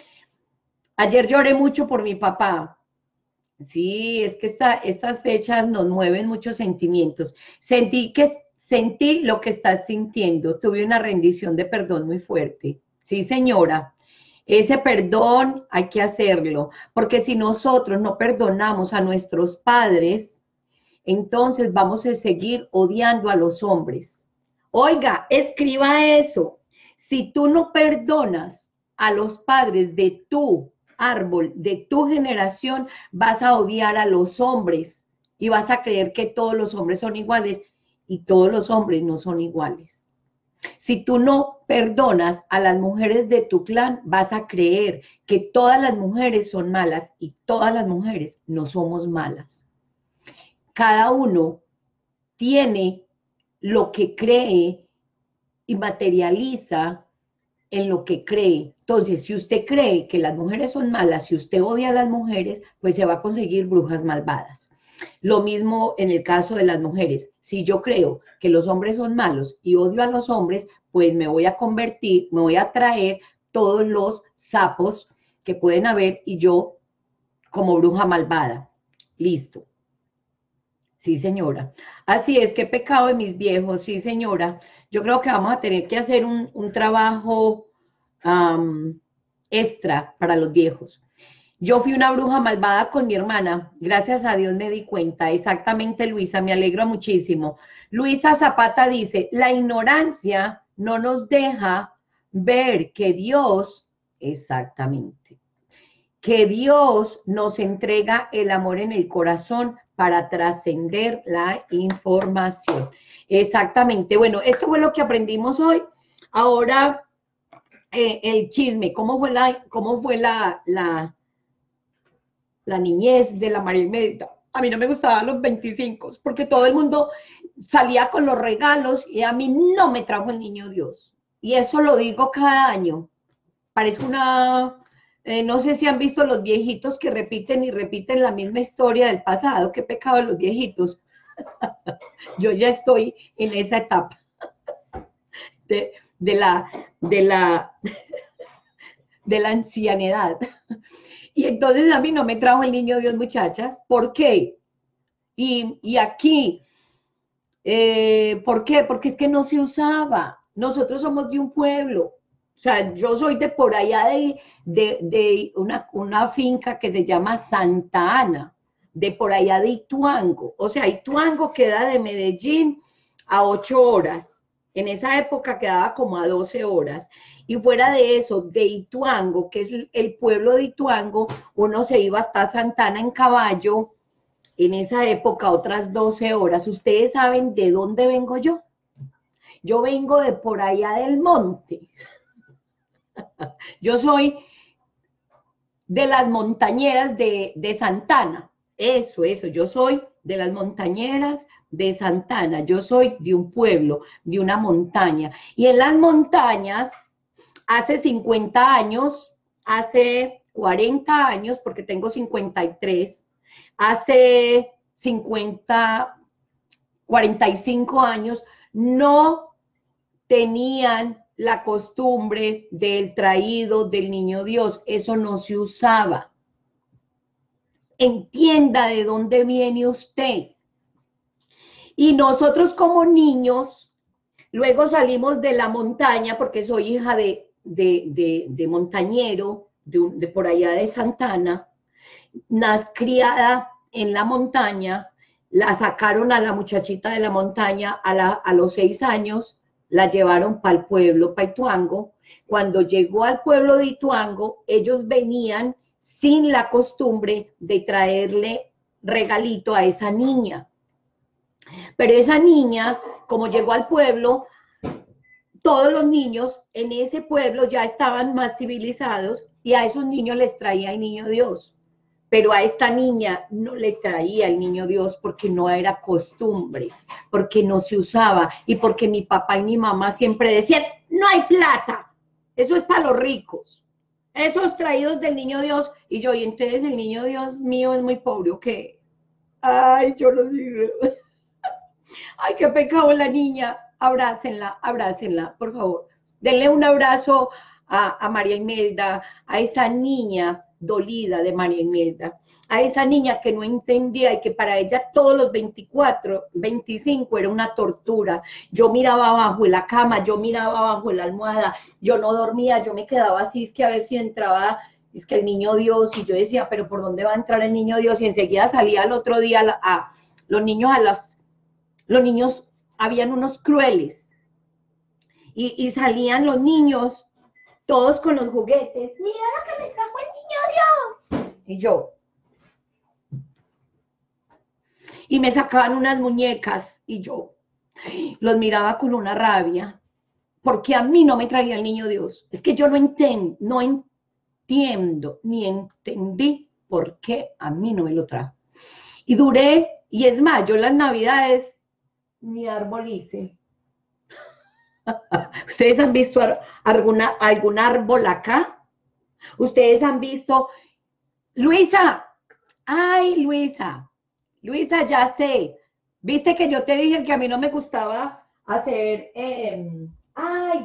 Ayer lloré mucho por mi papá. Sí, es que estas fechas nos mueven muchos sentimientos. Sentí lo que estás sintiendo. Tuve una rendición de perdón muy fuerte. Sí, señora. Ese perdón hay que hacerlo, porque si nosotros no perdonamos a nuestros padres, entonces vamos a seguir odiando a los hombres. Oiga, escriba eso. Si tú no perdonas a los padres de tu árbol, de tu generación, vas a odiar a los hombres y vas a creer que todos los hombres son iguales y todos los hombres no son iguales. Si tú no perdonas a las mujeres de tu clan, vas a creer que todas las mujeres son malas y todas las mujeres no somos malas. Cada uno tiene lo que cree y materializa en lo que cree. Entonces, si usted cree que las mujeres son malas, si usted odia a las mujeres, pues se va a conseguir brujas malvadas. Lo mismo en el caso de las mujeres. Si yo creo que los hombres son malos y odio a los hombres, pues me voy a convertir, me voy a traer todos los sapos que pueden haber y yo como bruja malvada. Listo. Sí, señora. Así es, qué pecado de mis viejos. Sí, señora. Yo creo que vamos a tener que hacer un trabajo extra para los viejos. Yo fui una bruja malvada con mi hermana. Gracias a Dios me di cuenta. Exactamente, Luisa. Me alegro muchísimo. Luisa Zapata dice, la ignorancia no nos deja ver que Dios, exactamente, que Dios nos entrega el amor en el corazón para trascender la información. Exactamente. Bueno, esto fue lo que aprendimos hoy. Ahora, el chisme. ¿Cómo fue la niñez de la María Imelda? A mí no me gustaban los 25, porque todo el mundo salía con los regalos y a mí no me trajo el niño Dios. Y eso lo digo cada año. Parece una... no sé si han visto los viejitos que repiten y repiten la misma historia del pasado. Qué pecado los viejitos. Yo ya estoy en esa etapa de la ancianidad. Y entonces a mí no me trajo el niño Dios, muchachas. ¿Por qué? Y aquí, ¿por qué? Porque es que no se usaba. Nosotros somos de un pueblo. O sea, yo soy de por allá de una finca que se llama Santa Ana, de por allá de Ituango. O sea, Ituango queda de Medellín a 8 horas. En esa época quedaba como a 12 horas. Y fuera de eso, de Ituango, que es el pueblo de Ituango, uno se iba hasta Santa Ana en caballo, en esa época otras 12 horas. ¿Ustedes saben de dónde vengo yo? Yo vengo de por allá del monte. Yo soy de las montañeras de Santana. Eso, yo soy de las montañeras de Santana. Yo soy de un pueblo, de una montaña. Y en las montañas, hace 50 años, hace 40 años, porque tengo 53, hace 45 años, no tenían la costumbre del traído del niño Dios. Eso no se usaba. Entienda de dónde viene usted. Y nosotros como niños, luego salimos de la montaña, porque soy hija de montañero, de por allá de Santana, criada en la montaña, la sacaron a la muchachita de la montaña a los 6 años, la llevaron para el pueblo, para Ituango. Cuando llegó al pueblo de Ituango, ellos venían sin la costumbre de traerle regalito a esa niña. Pero esa niña, como llegó al pueblo, todos los niños en ese pueblo ya estaban más civilizados y a esos niños les traía el niño Dios. Pero a esta niña no le traía el niño Dios porque no era costumbre, porque no se usaba y porque mi papá y mi mamá siempre decían, no hay plata, eso es para los ricos, esos traídos del niño Dios. Y yo, y entonces el niño Dios mío es muy pobre, ¿o qué? Ay, yo lo digo. Ay, qué pecado la niña. Abrácenla, abrácenla, por favor. Denle un abrazo a María Imelda, a esa niña dolida de María Imelda, a esa niña que no entendía y que para ella todos los 24, 25 era una tortura. Yo miraba abajo de la cama, yo miraba abajo de la almohada, yo no dormía, yo me quedaba así, es que a ver si entraba, es que el niño Dios, y yo decía, pero ¿por dónde va a entrar el niño Dios? Y enseguida salía al otro día los niños, habían unos crueles, y salían los niños todos con los juguetes. Mira lo que me trajo el niño Dios. Y yo. Y me sacaban unas muñecas y yo los miraba con una rabia, porque a mí no me traía el niño Dios. Es que yo no entiendo ni entendí por qué a mí no me lo trajo. Y duré, y es más, yo las navidades ni árbol hice. ¿Ustedes han visto algún árbol acá? ¿Ustedes han visto? Luisa, ay, Luisa, ya sé. ¿Viste que yo te dije que a mí no me gustaba hacer, ay,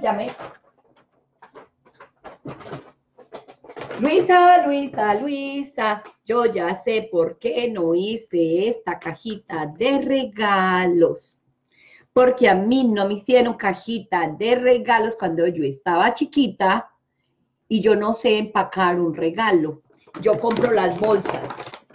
Luisa, yo ya sé por qué no hice esta cajita de regalos. Porque a mí no me hicieron cajita de regalos cuando yo estaba chiquita y yo no sé empacar un regalo. Yo compro las bolsas.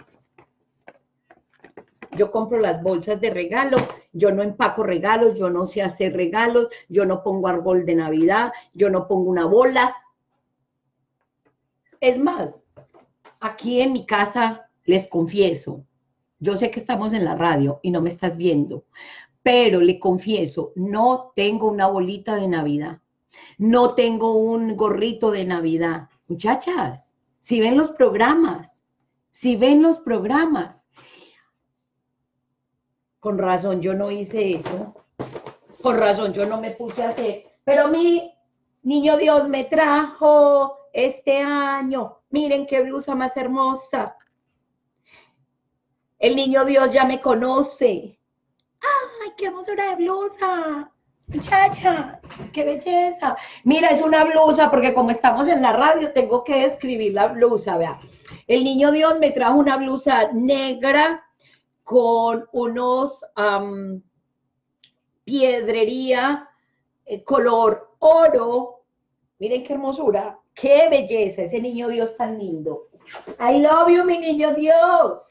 Yo compro las bolsas de regalo, yo no empaco regalos, yo no sé hacer regalos, yo no pongo árbol de Navidad, yo no pongo una bola. Es más, aquí en mi casa les confieso, yo sé que estamos en la radio y no me estás viendo, pero le confieso, no tengo una bolita de Navidad, no tengo un gorrito de Navidad. Muchachas, si ven los programas, Con razón yo no hice eso. Con razón yo no me puse a hacer. Pero mi niño Dios me trajo este año. Miren qué blusa más hermosa. El niño Dios ya me conoce. ¡Ay, qué hermosura de blusa! Muchachas, qué belleza. Mira, es una blusa, porque como estamos en la radio, tengo que describir la blusa, vea. El niño Dios me trajo una blusa negra con unos piedrería color oro. Miren qué hermosura, qué belleza, ese niño Dios tan lindo. I love you, mi niño Dios.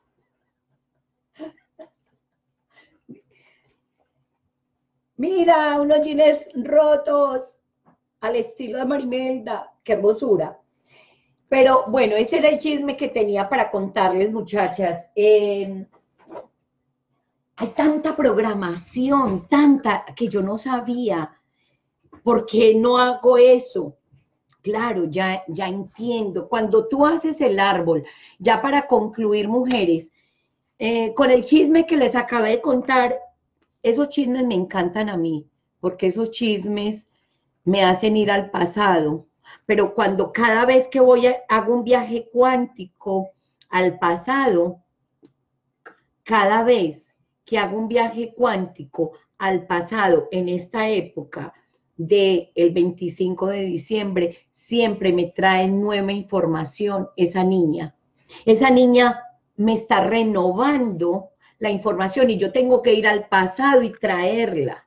Mira, unos jeans rotos al estilo de Marimelda. Qué hermosura. Pero bueno, ese era el chisme que tenía para contarles, muchachas. Hay tanta programación, tanta, que yo no sabía. ¿Por qué no hago eso? Claro, ya entiendo. Cuando tú haces el árbol, ya para concluir, mujeres, con el chisme que les acabé de contar, esos chismes me encantan a mí, porque esos chismes me hacen ir al pasado. Pero cuando cada vez que hago un viaje cuántico al pasado, cada vez que hago un viaje cuántico al pasado en esta época del 25 de diciembre, siempre me trae nueva información esa niña. Esa niña me está renovando la información y yo tengo que ir al pasado y traerla.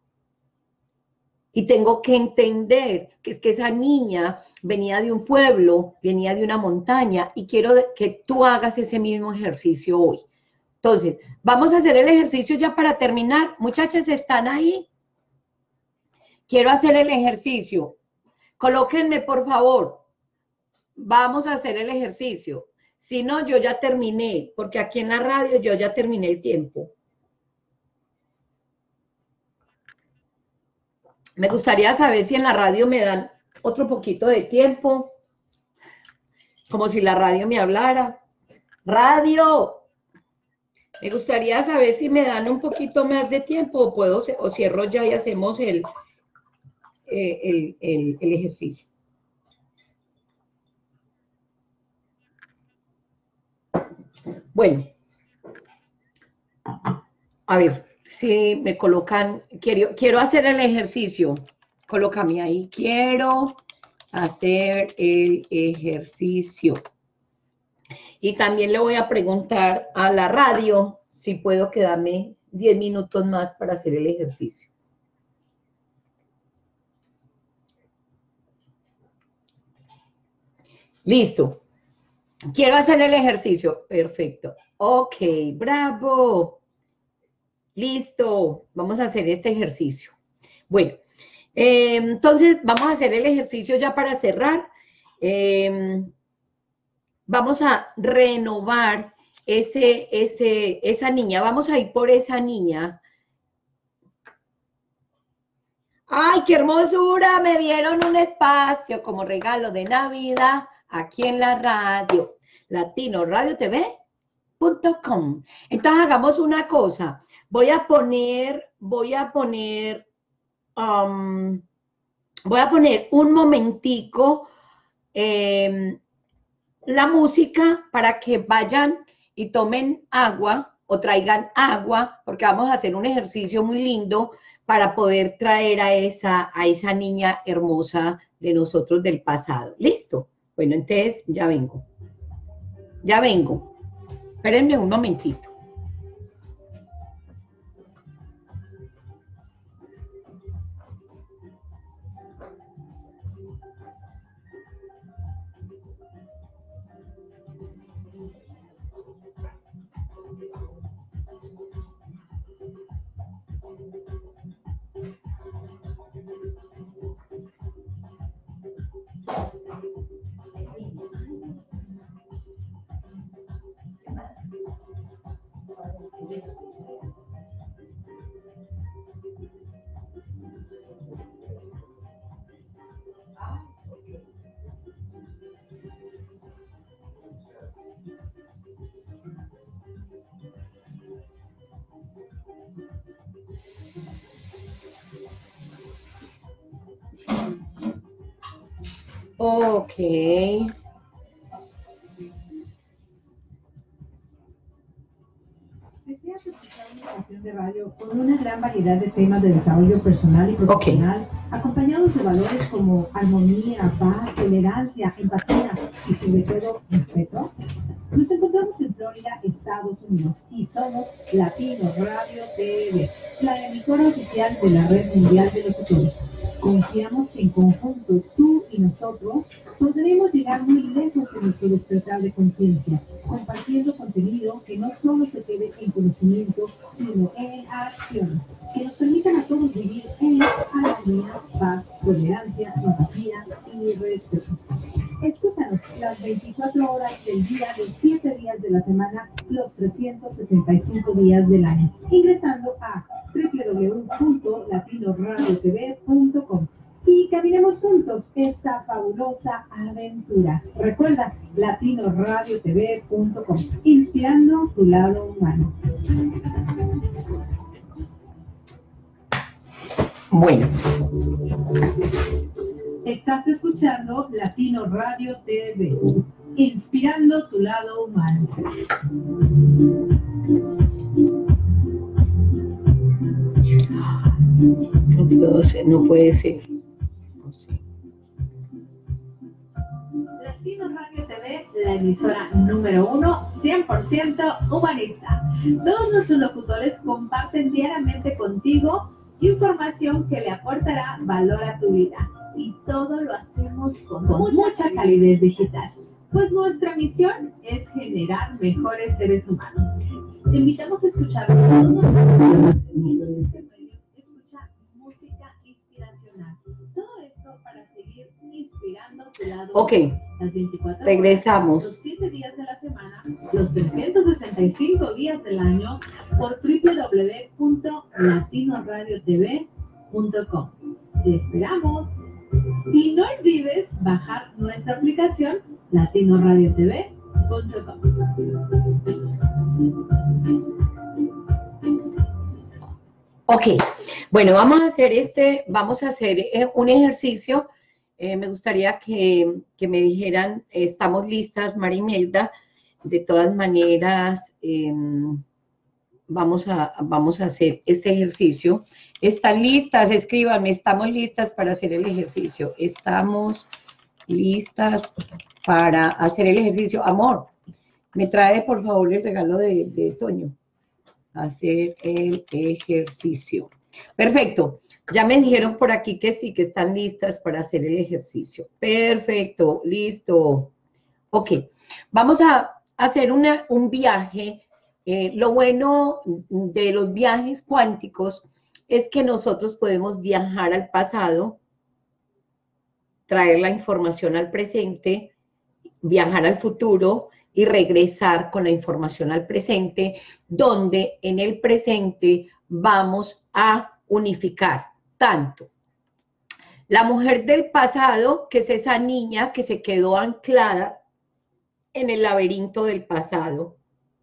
Y tengo que entender que es que esa niña venía de un pueblo, venía de una montaña y quiero que tú hagas ese mismo ejercicio hoy. Entonces, vamos a hacer el ejercicio ya para terminar. Muchachas, ¿están ahí? Quiero hacer el ejercicio. Colóquenme, por favor. Vamos a hacer el ejercicio. Si no, yo ya terminé, porque aquí en la radio yo ya terminé el tiempo. Me gustaría saber si en la radio me dan otro poquito de tiempo, como si la radio me hablara. Radio, me gustaría saber si me dan un poquito más de tiempo o cierro ya y hacemos el ejercicio. Bueno, a ver, si me colocan, quiero hacer el ejercicio. Colócame ahí, quiero hacer el ejercicio. Y también le voy a preguntar a la radio si puedo quedarme 10 minutos más para hacer el ejercicio. Listo. Quiero hacer el ejercicio. Perfecto. Ok, bravo. Listo. Vamos a hacer este ejercicio. Bueno, entonces vamos a hacer el ejercicio ya para cerrar. Vamos a renovar esa niña. Vamos a ir por esa niña. ¡Ay, qué hermosura! Me dieron un espacio como regalo de Navidad aquí en la radio, latinoradiotv.com. Entonces hagamos una cosa. Voy a poner un momentico la música para que vayan y tomen agua o traigan agua, porque vamos a hacer un ejercicio muy lindo para poder traer a esa niña hermosa de nosotros del pasado. ¿Listo? Bueno, entonces ya vengo. Ya vengo. Espérenme un momentito. Ok. ¿Deseas escuchar una estación de radio con una gran variedad de temas de desarrollo personal y profesional, acompañados de valores como armonía, paz, tolerancia, empatía y sobre todo respeto? Nos encontramos en Florida, Estados Unidos, y somos Latino Radio TV, la emisora oficial de la Red Mundial de Locutores. Confiamos que en conjunto tú y nosotros podremos llegar muy lejos en nuestro despertar de conciencia, compartiendo contenido que no solo se quede en conocimiento, sino en acciones, que nos permitan a todos vivir en armonía, paz, tolerancia, empatía y respeto. Escúchanos las 24 horas del día, los 7 días de la semana, los 365 días del año, ingresando a www.latinoradiotv.com y caminemos juntos esta fabulosa aventura. Recuerda, latinoradiotv.com, inspirando tu lado humano. Bueno. Estás escuchando Latino Radio TV, inspirando tu lado humano. No puede ser. No sé. Latino Radio TV, la emisora número 1, 100% humanista. Todos nuestros locutores comparten diariamente contigo información que le aportará valor a tu vida. Y todo lo hacemos con mucha calidez digital. Pues nuestra misión es generar mejores seres humanos. Te invitamos a escuchar escucha música inspiracional. Todo esto para seguir inspirando tu lado. Ok, las 24 regresamos. Horas, los 7 días de la semana, los 365 días del año por www.latinoradiotv.com. Te esperamos. Y no olvides bajar nuestra aplicación latinoradiotv.com. Ok, bueno, vamos a hacer un ejercicio. Me gustaría que me dijeran, ¿estamos listas, Marimelda? De todas maneras, vamos a hacer este ejercicio. ¿Están listas? Escríbanme, estamos listas para hacer el ejercicio. Estamos listas para hacer el ejercicio. Amor, me trae por favor el regalo de Toño. Hacer el ejercicio. Perfecto. Ya me dijeron por aquí que sí, que están listas para hacer el ejercicio. Perfecto, listo. Ok, vamos a hacer un viaje. Lo bueno de los viajes cuánticos es que nosotros podemos viajar al pasado, traer la información al presente, viajar al futuro y regresar con la información al presente, donde en el presente vamos a unificar tanto la mujer del pasado, que es esa niña que se quedó anclada en el laberinto del pasado,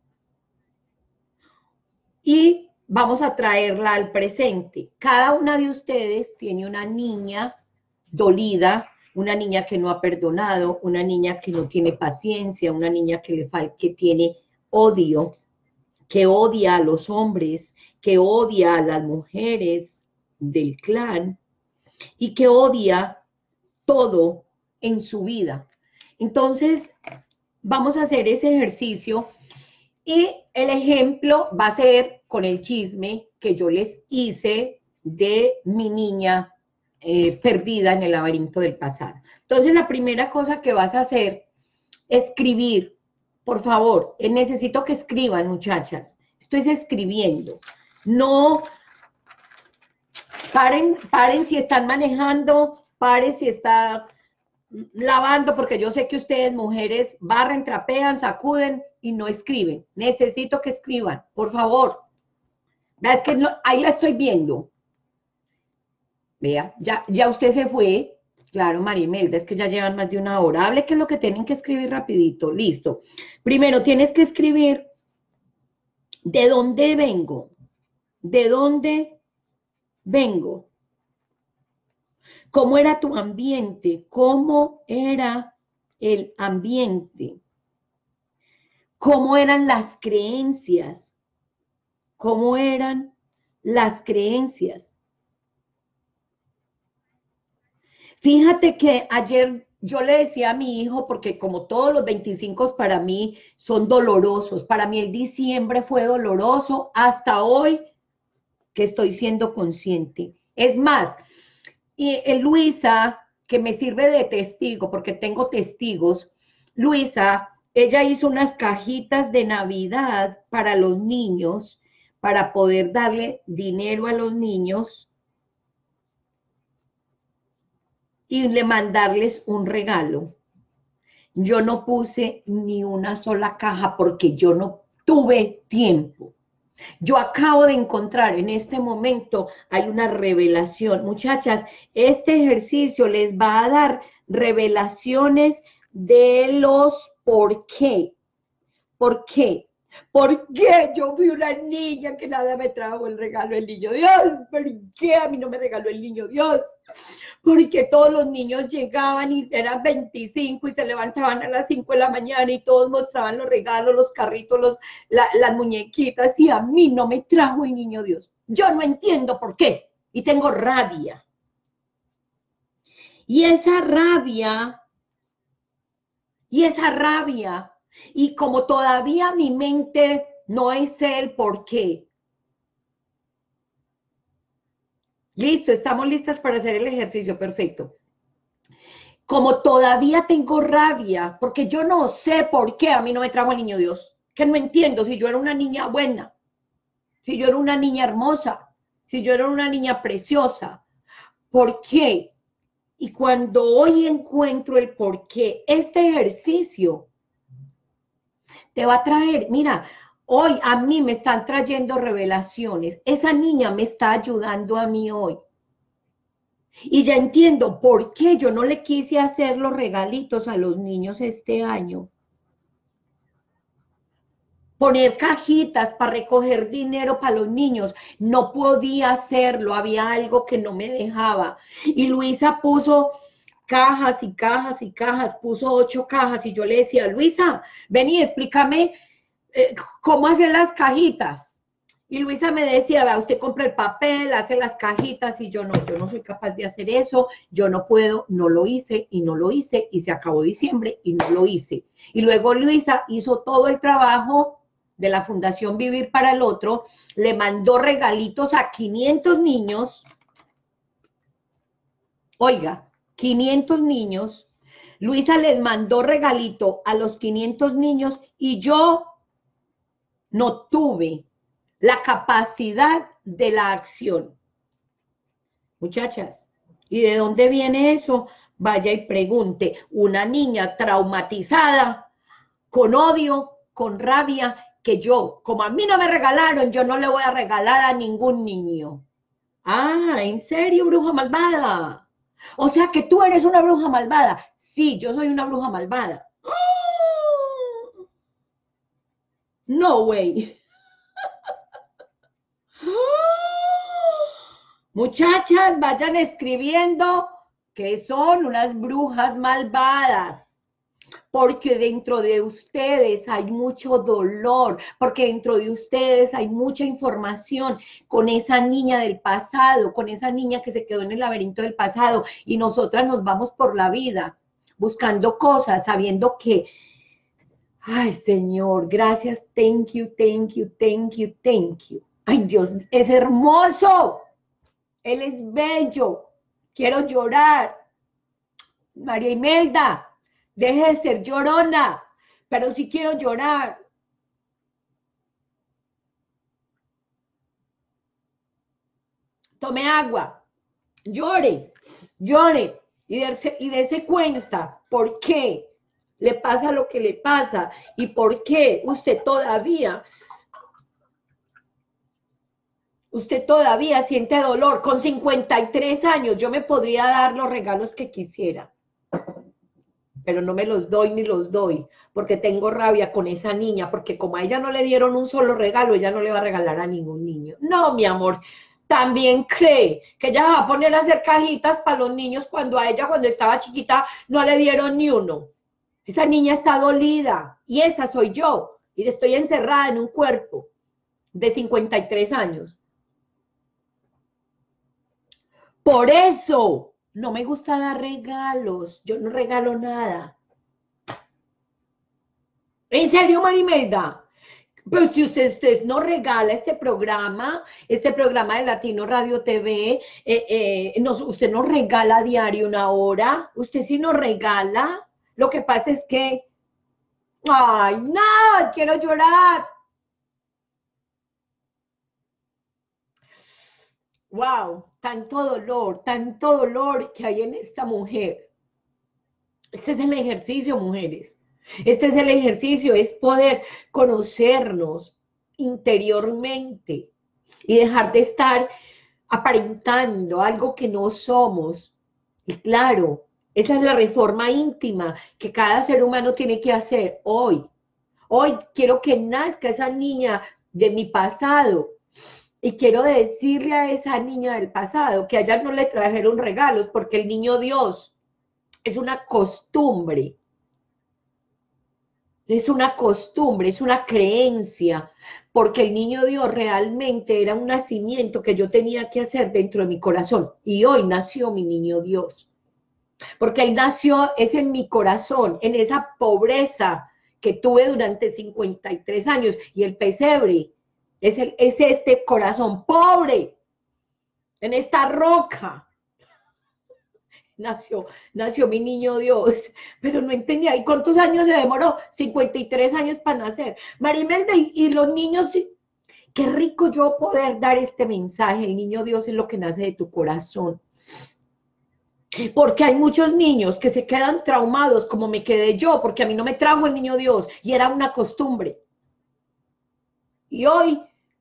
y vamos a traerla al presente. Cada una de ustedes tiene una niña dolida, una niña que no ha perdonado, una niña que no tiene paciencia, una niña que tiene odio, que odia a los hombres, que odia a las mujeres del clan y que odia todo en su vida. Entonces, vamos a hacer ese ejercicio y el ejemplo va a ser con el chisme que yo les hice de mi niña perdida en el laberinto del pasado. Entonces, la primera cosa que vas a hacer es escribir. Por favor, necesito que escriban, muchachas. Estoy escribiendo. No, paren si están manejando, paren si está lavando, porque yo sé que ustedes, mujeres, barren, trapean, sacuden y no escriben. Necesito que escriban, por favor. Vea, es que no, ahí la estoy viendo. Vea, ya usted se fue. Claro, Marimelda, es que ya llevan más de una hora. Hable qué es lo que tienen que escribir rapidito. Listo. Primero tienes que escribir de dónde vengo. ¿De dónde vengo? ¿Cómo era tu ambiente? ¿Cómo era el ambiente? ¿Cómo eran las creencias? ¿Cómo eran las creencias? Fíjate que ayer yo le decía a mi hijo, porque como todos los 25 para mí son dolorosos, para mí el diciembre fue doloroso hasta hoy que estoy siendo consciente. Es más, y Luisa, que me sirve de testigo, porque tengo testigos, Luisa, ella hizo unas cajitas de Navidad para los niños, para poder darle dinero a los niños y le mandarles un regalo. Yo no puse ni una sola caja porque yo no tuve tiempo. Yo acabo de encontrar en este momento, hay una revelación. Muchachas, este ejercicio les va a dar revelaciones de los por qué. ¿Por qué? ¿Por qué yo fui una niña que nada me trajo el regalo del niño Dios? ¿Por qué a mí no me regaló el niño Dios? Porque todos los niños llegaban y eran 25 y se levantaban a las 5 de la mañana y todos mostraban los regalos, los carritos, las muñequitas y a mí no me trajo el niño Dios. Yo no entiendo por qué y tengo rabia. Y esa rabia, y como todavía mi mente no es el por qué. Listo, estamos listas para hacer el ejercicio, perfecto. Como todavía tengo rabia, porque yo no sé por qué a mí no me trajo el niño Dios, que no entiendo si yo era una niña buena, si yo era una niña hermosa, si yo era una niña preciosa, ¿por qué? Y cuando hoy encuentro el por qué, este ejercicio te va a traer, mira, hoy a mí me están trayendo revelaciones, esa niña me está ayudando a mí hoy. Y ya entiendo por qué yo no le quise hacer los regalitos a los niños este año. Poner cajitas para recoger dinero para los niños, no podía hacerlo, había algo que no me dejaba. Y Luisa puso cajas y cajas y cajas, puso 8 cajas y yo le decía, Luisa, vení, explícame cómo hacer las cajitas. Y Luisa me decía, vea, usted compra el papel, hace las cajitas y yo no soy capaz de hacer eso, yo no puedo, no lo hice y no lo hice y se acabó diciembre y no lo hice. Y luego Luisa hizo todo el trabajo de la Fundación Vivir para el Otro, le mandó regalitos a 500 niños, oiga, 500 niños, Luisa les mandó regalito a los 500 niños y yo no tuve la capacidad de la acción. Muchachas, ¿y de dónde viene eso? Vaya y pregunte. Una niña traumatizada, con odio, con rabia, que yo, como a mí no me regalaron, yo no le voy a regalar a ningún niño. Ah, ¿en serio, bruja malvada? O sea que tú eres una bruja malvada. Sí, yo soy una bruja malvada. No way. Muchachas, vayan escribiendo que son unas brujas malvadas, porque dentro de ustedes hay mucho dolor, porque dentro de ustedes hay mucha información con esa niña del pasado, con esa niña que se quedó en el laberinto del pasado, y nosotras nos vamos por la vida buscando cosas, sabiendo que, ay, Señor, gracias, thank you, thank you, thank you, thank you. Ay, Dios, es hermoso. Él es bello. Quiero llorar. María Imelda, deje de ser llorona, pero sí quiero llorar. Tome agua, llore, llore y dése cuenta por qué le pasa lo que le pasa y por qué usted todavía siente dolor. Con 53 años yo me podría dar los regalos que quisiera, pero no me los doy ni los doy, porque tengo rabia con esa niña, porque como a ella no le dieron un solo regalo, ella no le va a regalar a ningún niño. No, mi amor, también cree que ella va a poner a hacer cajitas para los niños cuando a ella, cuando estaba chiquita, no le dieron ni uno. Esa niña está dolida y esa soy yo. Y estoy encerrada en un cuerpo de 53 años. Por eso no me gusta dar regalos. Yo no regalo nada. ¿En serio, Marimelda? Pero si usted no regala este programa de Latino Radio TV, usted nos regala a diario una hora, usted sí nos regala. Lo que pasa es que, ay, no, quiero llorar. Wow, tanto dolor que hay en esta mujer. Este es el ejercicio, mujeres. Este es el ejercicio, es poder conocernos interiormente y dejar de estar aparentando algo que no somos. Y claro, esa es la reforma íntima que cada ser humano tiene que hacer hoy. Hoy quiero que nazca esa niña de mi pasado. Y quiero decirle a esa niña del pasado que a ella no le trajeron regalos porque el niño Dios es una costumbre. Es una costumbre, es una creencia, porque el niño Dios realmente era un nacimiento que yo tenía que hacer dentro de mi corazón. Y hoy nació mi niño Dios. Porque él nació, es en mi corazón, en esa pobreza que tuve durante 53 años. Y el pesebre es este corazón pobre, en esta roca. Nació mi niño Dios, pero no entendía. ¿Y cuántos años se demoró? 53 años para nacer. Marimelda, y los niños, qué rico yo poder dar este mensaje. El niño Dios es lo que nace de tu corazón. Porque hay muchos niños que se quedan traumados, como me quedé yo, porque a mí no me trajo el niño Dios y era una costumbre. Y hoy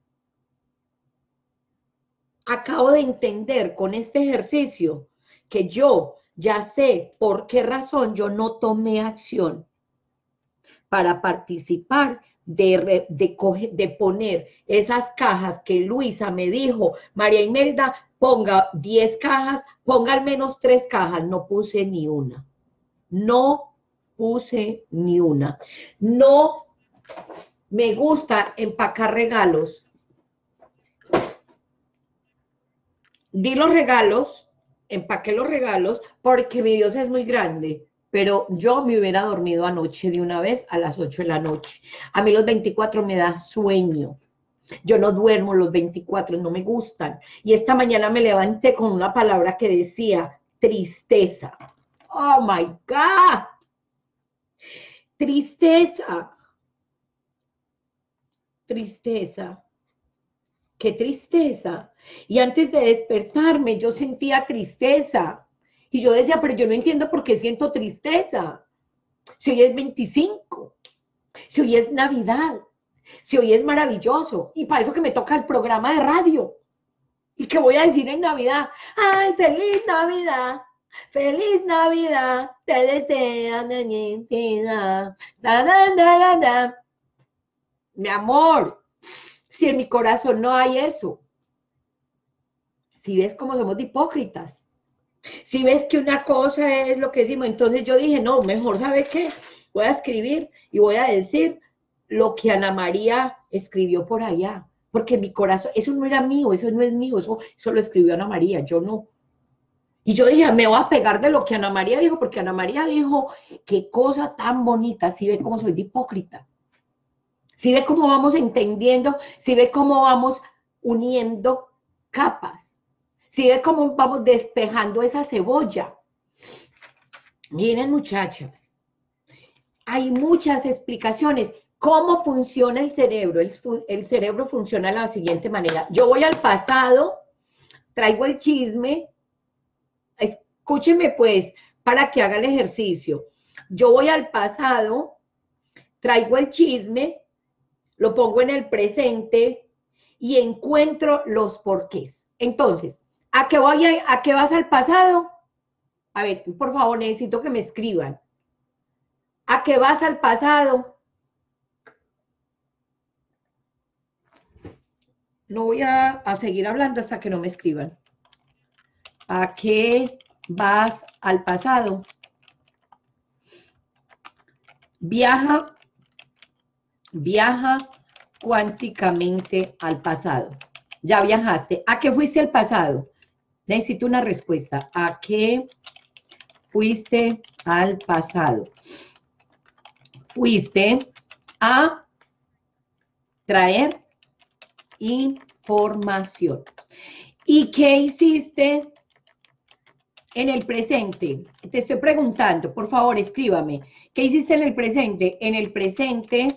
acabo de entender con este ejercicio que yo ya sé por qué razón yo no tomé acción para participar de poner esas cajas que Luisa me dijo, María Imelda, ponga 10 cajas, ponga al menos 3 cajas, no puse ni una. No puse ni una. No me gusta empacar regalos. Di los regalos, empaqué los regalos, porque mi Dios es muy grande, pero yo me hubiera dormido anoche de una vez a las 8 de la noche. A mí los 24 me da sueño. Yo no duermo los 24, no me gustan. Y esta mañana me levanté con una palabra que decía tristeza. Oh my God. Tristeza. Tristeza. Qué tristeza. Y antes de despertarme yo sentía tristeza. Y yo decía, pero yo no entiendo por qué siento tristeza. Si hoy es 25, si hoy es Navidad, si hoy es maravilloso. Y para eso que me toca el programa de radio. ¿Y qué voy a decir en Navidad? ¡Ay, feliz Navidad! ¡Feliz Navidad! Te desean niñita. Da, da, da, da, da. Mi amor, si en mi corazón no hay eso. Si ves cómo somos de hipócritas. Si ves que una cosa es lo que decimos, entonces yo dije, no, mejor, ¿sabe qué? Voy a escribir y voy a decir lo que Ana María escribió por allá. Porque mi corazón, eso no era mío, eso no es mío, eso lo escribió Ana María, yo no. Y yo dije, me voy a pegar de lo que Ana María dijo, porque Ana María dijo, qué cosa tan bonita, si ve cómo soy de hipócrita. Si ve cómo vamos entendiendo, si ve cómo vamos uniendo capas, si ve cómo vamos despejando esa cebolla. Miren, muchachas, hay muchas explicaciones. ¿Cómo funciona el cerebro? El cerebro funciona de la siguiente manera. Yo voy al pasado, traigo el chisme, escúcheme pues, para que haga el ejercicio. Yo voy al pasado, traigo el chisme, lo pongo en el presente y encuentro los porqués. Entonces, ¿a qué vas al pasado? A ver, por favor, necesito que me escriban. ¿A qué vas al pasado? no voy a seguir hablando hasta que no me escriban. ¿A qué vas al pasado? Viaja cuánticamente al pasado. Ya viajaste. ¿A qué fuiste al pasado? Necesito una respuesta. ¿A qué fuiste al pasado? Fuiste a traer información. ¿Y qué hiciste en el presente? Te estoy preguntando, por favor, escríbame. ¿Qué hiciste en el presente? En el presente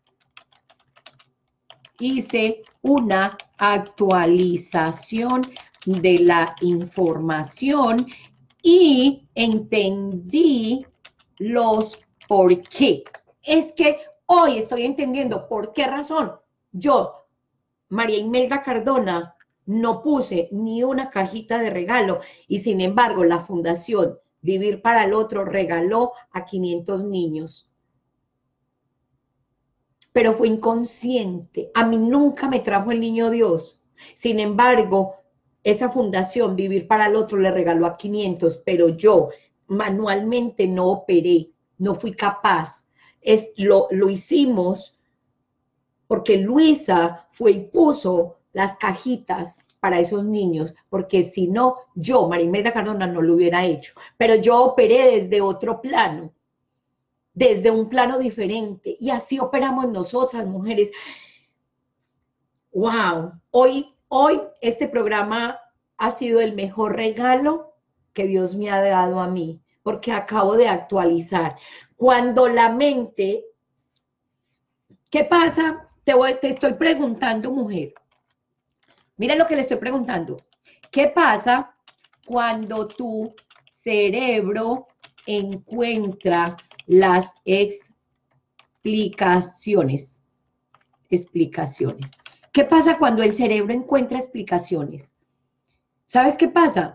hice una actualización de la información y entendí los por qué. Es que hoy estoy entendiendo por qué razón yo, María Imelda Cardona, no puse ni una cajita de regalo y sin embargo la Fundación Vivir para el Otro regaló a 500 niños. Pero fue inconsciente. A mí nunca me trajo el niño Dios. Sin embargo, esa Fundación Vivir para el Otro le regaló a 500, pero yo manualmente no operé, no fui capaz. Lo hicimos porque Luisa fue y puso las cajitas para esos niños, porque si no, yo, María Imelda Cardona, no lo hubiera hecho. Pero yo operé desde otro plano, desde un plano diferente, y así operamos nosotras, mujeres. ¡Wow! Hoy este programa ha sido el mejor regalo que Dios me ha dado a mí, porque acabo de actualizar. Cuando la mente, ¿qué pasa? Te estoy preguntando, mujer. Mira lo que le estoy preguntando. ¿Qué pasa cuando tu cerebro encuentra las explicaciones? ¿Qué pasa cuando el cerebro encuentra explicaciones? ¿Sabes qué pasa?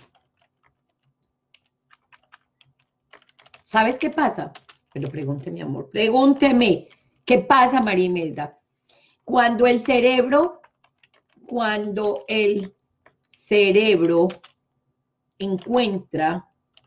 ¿Sabes qué pasa? Pero pregúnteme, mi amor, pregúnteme. ¿Qué pasa, María Imelda? Cuando el cerebro encuentra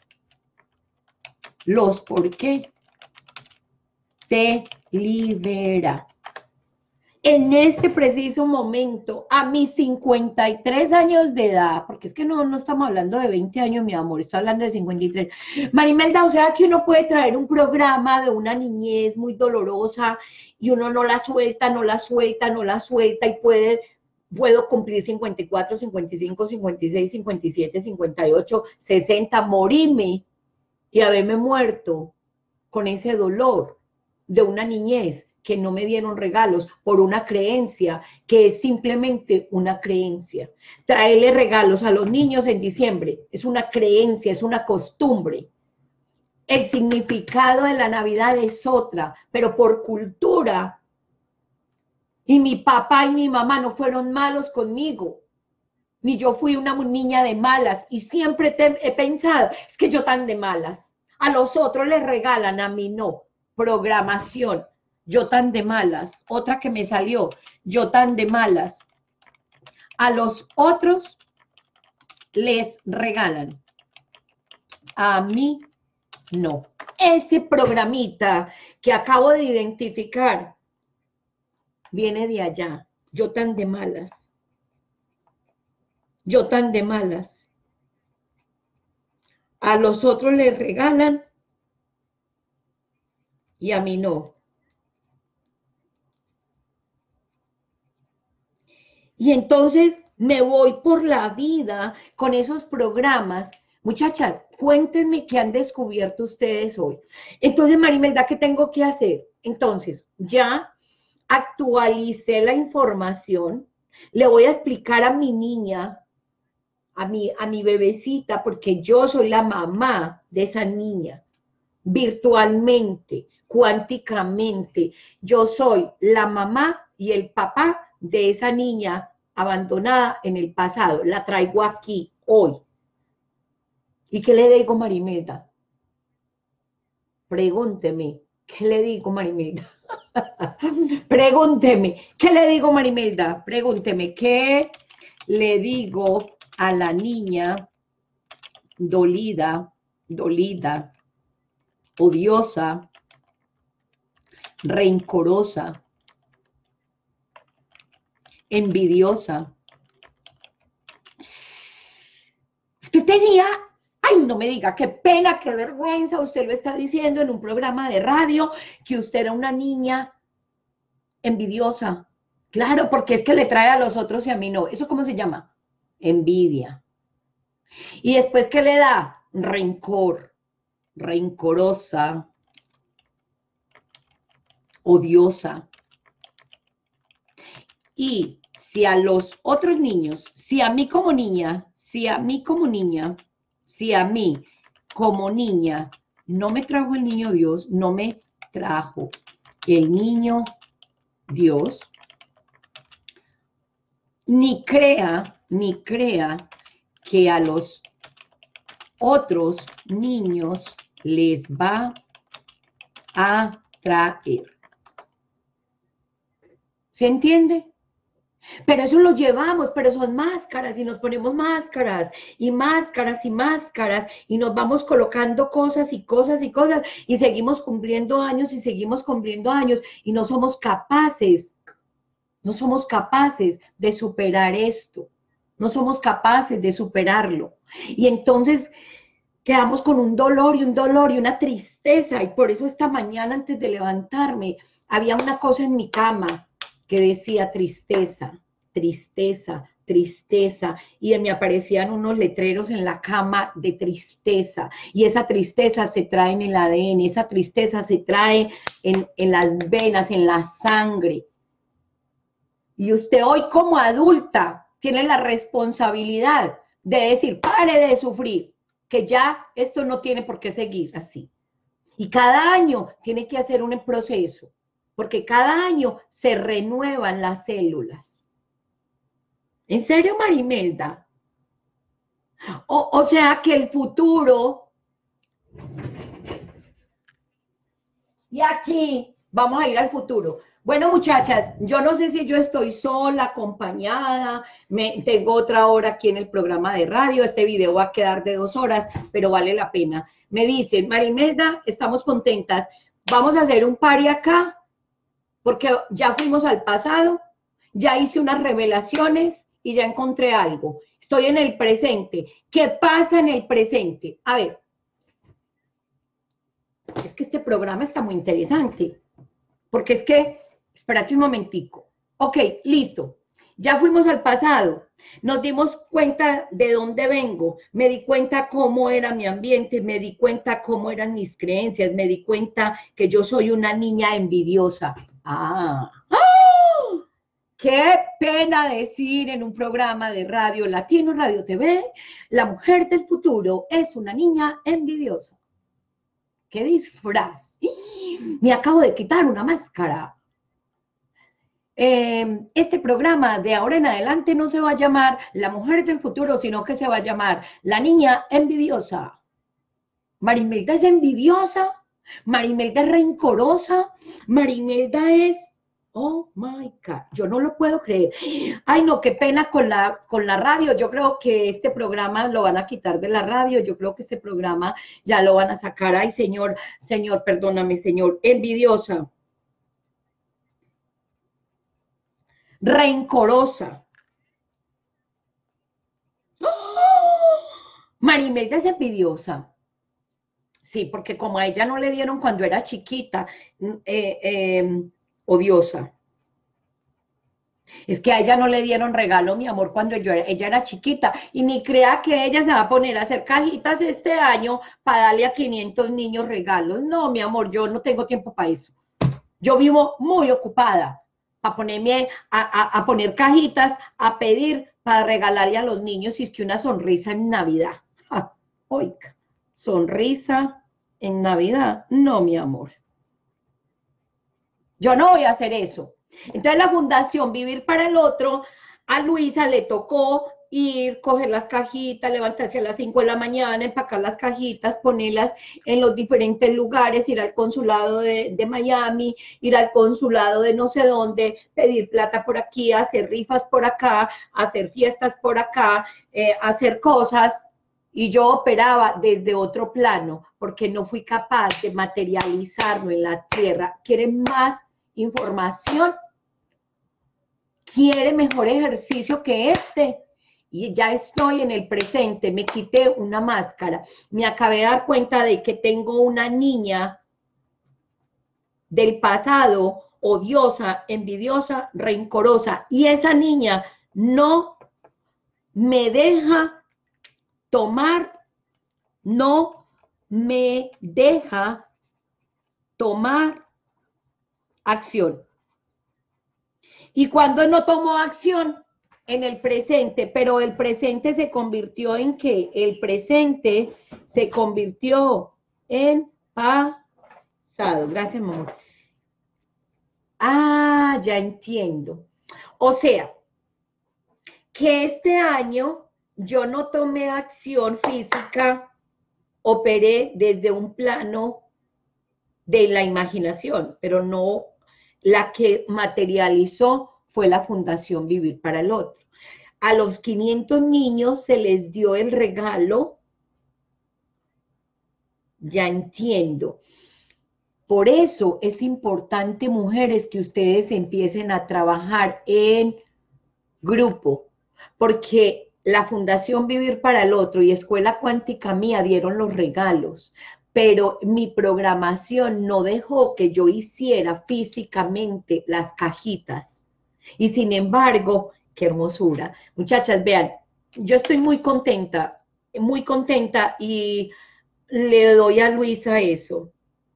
los por qué, te libera. En este preciso momento, a mis 53 años de edad, porque es que no estamos hablando de 20 años, mi amor, estoy hablando de 53. María Imelda, o sea que uno puede traer un programa de una niñez muy dolorosa y uno no la suelta y puedo cumplir 54, 55, 56, 57, 58, 60, morirme y haberme muerto con ese dolor de una niñez que no me dieron regalos por una creencia que es simplemente una creencia. Traerle regalos a los niños en diciembre es una creencia, es una costumbre. El significado de la Navidad es otra, pero por cultura. Y mi papá y mi mamá no fueron malos conmigo, ni yo fui una niña de malas, y siempre he pensado, es que yo tan de malas. A los otros les regalan, a mí no. Programación. Yo tan de malas. Otra que me salió. Yo tan de malas. A los otros les regalan. A mí no. Ese programita que acabo de identificar viene de allá. Yo tan de malas. Yo tan de malas. A los otros les regalan y a mí no. Y entonces me voy por la vida con esos programas. Muchachas, cuéntenme qué han descubierto ustedes hoy. Entonces, María Imelda, ¿qué tengo que hacer? Entonces, ya actualicé la información, le voy a explicar a mi niña, a mi bebecita, porque yo soy la mamá de esa niña, virtualmente, cuánticamente. Yo soy la mamá y el papá de esa niña abandonada en el pasado. La traigo aquí, hoy. ¿Y qué le digo, María Imelda? Pregúnteme, ¿qué le digo, María Imelda? Pregúnteme, ¿qué le digo, Marimelda? Pregúnteme, ¿qué le digo a la niña dolida, odiosa, rencorosa, envidiosa? Usted tenía, ay, no me diga, qué pena, qué vergüenza, usted lo está diciendo en un programa de radio, que usted era una niña envidiosa. Claro, porque es que le trae a los otros y a mí no. ¿Eso cómo se llama? Envidia. Y después, ¿qué le da? Rencor, rencorosa, odiosa. Y si a los otros niños, si a mí como niña, si a mí como niña no me trajo el niño Dios, no me trajo el niño Dios, ni crea que a los otros niños les va a traer. ¿Se entiende? Pero eso lo llevamos, pero son máscaras y nos ponemos máscaras y máscaras y máscaras y nos vamos colocando cosas y cosas y cosas y seguimos cumpliendo años y seguimos cumpliendo años y no somos capaces de superar esto, no somos capaces de superarlo. Y entonces quedamos con un dolor y una tristeza, y por eso esta mañana antes de levantarme había una cosa en mi cama que decía tristeza, tristeza, tristeza, y me aparecían unos letreros en la cama de tristeza, y esa tristeza se trae en el ADN, esa tristeza se trae en las venas, en la sangre. Y usted hoy como adulta tiene la responsabilidad de decir, pare de sufrir, que ya esto no tiene por qué seguir así. Y cada año tiene que hacer un proceso, porque cada año se renuevan las células. ¿En serio, Marimelda? O sea que el futuro, y aquí vamos a ir al futuro. Bueno, muchachas, yo no sé si yo estoy sola, acompañada, tengo otra hora aquí en el programa de radio, este video va a quedar de 2 horas, pero vale la pena. Me dicen, Marimelda, estamos contentas, vamos a hacer un party acá, porque ya fuimos al pasado, ya hice unas revelaciones y ya encontré algo. Estoy en el presente. ¿Qué pasa en el presente? A ver, es que este programa está muy interesante, porque es que, espérate un momentico. Ok, listo. Ya fuimos al pasado, nos dimos cuenta de dónde vengo, me di cuenta cómo era mi ambiente, me di cuenta cómo eran mis creencias, me di cuenta que yo soy una niña envidiosa. Qué pena decir en un programa de radio Latino, Radio TV, la mujer del futuro es una niña envidiosa. ¡Qué disfraz! Me acabo de quitar una máscara. Este programa de ahora en adelante no se va a llamar La Mujer del Futuro, sino que se va a llamar La Niña Envidiosa. Marimelda es envidiosa, Marimelda es rencorosa, Marimelda es, oh my God, yo no lo puedo creer. Ay, no, qué pena con la radio. Yo creo que este programa lo van a quitar de la radio, yo creo que este programa ya lo van a sacar. Ay, señor, perdóname, señor, envidiosa. Rencorosa. ¡Oh! Marimelda es envidiosa. Sí, porque como a ella no le dieron cuando era chiquita, odiosa. Es que a ella no le dieron regalo, mi amor, cuando ella era chiquita. Y ni crea que ella se va a poner a hacer cajitas este año para darle a 500 niños regalos. No, mi amor, yo no tengo tiempo para eso. Yo vivo muy ocupada para ponerme a poner cajitas, a pedir para regalarle a los niños, y es que una sonrisa en Navidad. Ja, oiga, sonrisa en Navidad, no, mi amor. Yo no voy a hacer eso. Entonces la Fundación Vivir para el Otro, a Luisa le tocó ir, coger las cajitas, levantarse a las 5 de la mañana, empacar las cajitas, ponerlas en los diferentes lugares, ir al consulado de Miami, ir al consulado de no sé dónde, pedir plata por aquí, hacer rifas por acá, hacer fiestas por acá, hacer cosas. Y yo operaba desde otro plano, porque no fui capaz de materializarlo en la tierra. ¿Quieren más información? ¿Quiere mejor ejercicio que este? Y ya estoy en el presente, me quité una máscara, me acabé de dar cuenta de que tengo una niña del pasado, odiosa, envidiosa, rencorosa, y esa niña no me deja tomar, no me deja tomar acción. Y cuando no tomo acción, en el presente, pero el presente se convirtió en ¿qué? El presente se convirtió en pasado. Gracias, amor. Ah, ya entiendo. O sea, que este año yo no tomé acción física, operé desde un plano de la imaginación, pero no, la que materializó fue la Fundación Vivir para el Otro. A los 500 niños se les dio el regalo, ya entiendo. Por eso es importante, mujeres, que ustedes empiecen a trabajar en grupo, porque la Fundación Vivir para el Otro y Escuela Cuántica Mía dieron los regalos, pero mi programación no dejó que yo hiciera físicamente las cajitas. Y sin embargo, qué hermosura. Muchachas, vean, yo estoy muy contenta y le doy a Luisa eso.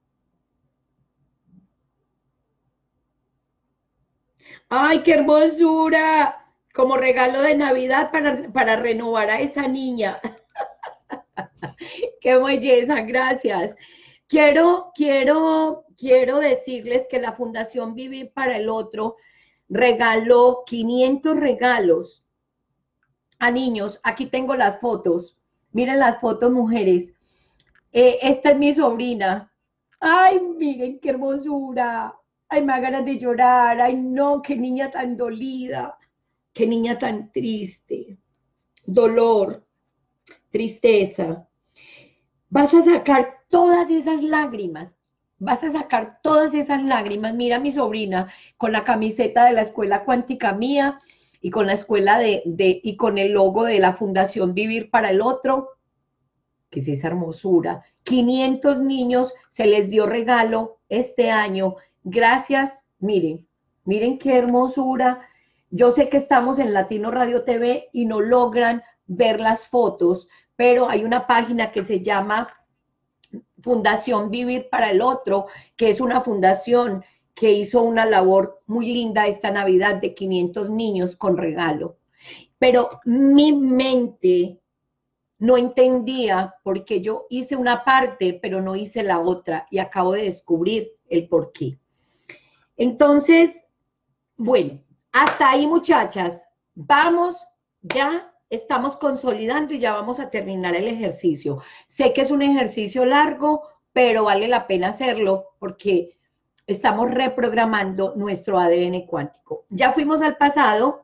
¡Ay, qué hermosura! Como regalo de Navidad para renovar a esa niña. ¡Qué belleza! Gracias. Quiero decirles que la Fundación Vivir para el Otro regaló 500 regalos a niños. Aquí tengo las fotos. Miren las fotos, mujeres. Esta es mi sobrina. Ay, miren qué hermosura. Ay, me da ganas de llorar. Ay, no, qué niña tan dolida. Qué niña tan triste. Dolor, tristeza. Vas a sacar todas esas lágrimas. Vas a sacar todas esas lágrimas. Mira a mi sobrina con la camiseta de la Escuela Cuántica Mía y con la escuela y con el logo de la Fundación Vivir para el Otro. ¿Qué es esa hermosura? 500 niños se les dio regalo este año. Gracias. Miren, miren qué hermosura. Yo sé que estamos en Latino Radio TV y no logran ver las fotos, pero hay una página que se llama Fundación Vivir para el Otro, que es una fundación que hizo una labor muy linda esta Navidad de 500 niños con regalo. Pero mi mente no entendía porque yo hice una parte, pero no hice la otra y acabo de descubrir el porqué. Entonces, bueno, hasta ahí, muchachas. Vamos, ya estamos consolidando y ya vamos a terminar el ejercicio. Sé que es un ejercicio largo, pero vale la pena hacerlo porque estamos reprogramando nuestro ADN cuántico. Ya fuimos al pasado,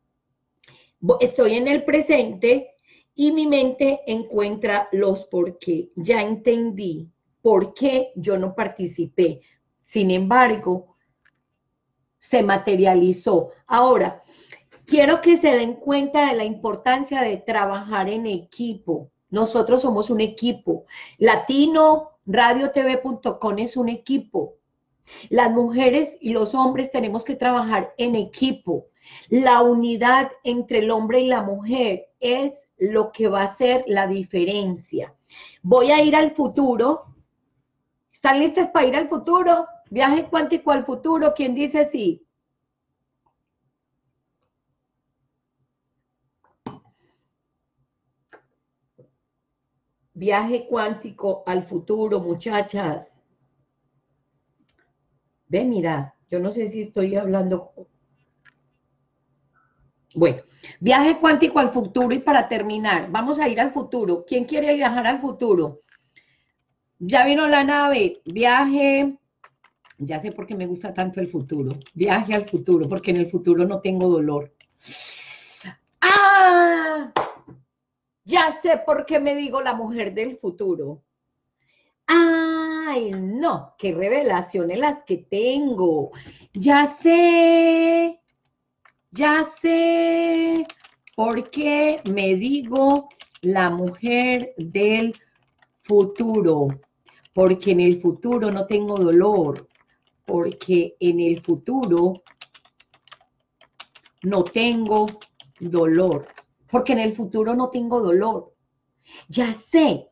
estoy en el presente y mi mente encuentra los por qué. Ya entendí por qué yo no participé. Sin embargo, se materializó. Ahora, quiero que se den cuenta de la importancia de trabajar en equipo. Nosotros somos un equipo. LatinoRadioTV.com es un equipo. Las mujeres y los hombres tenemos que trabajar en equipo. La unidad entre el hombre y la mujer es lo que va a hacer la diferencia. Voy a ir al futuro. ¿Están listas para ir al futuro? Viaje cuántico al futuro. ¿Quién dice sí? Viaje cuántico al futuro, muchachas. Ve, mira, yo no sé si estoy hablando. Bueno, viaje cuántico al futuro y para terminar, vamos a ir al futuro. ¿Quién quiere viajar al futuro? Ya vino la nave, viaje, ya sé por qué me gusta tanto el futuro, viaje al futuro, porque en el futuro no tengo dolor. ¡Ah! Ya sé por qué me digo la mujer del futuro. ¡Ay, no! ¡Qué revelaciones las que tengo! Ya sé por qué me digo la mujer del futuro. Porque en el futuro no tengo dolor. Porque en el futuro no tengo dolor. Porque en el futuro no tengo dolor. Ya sé,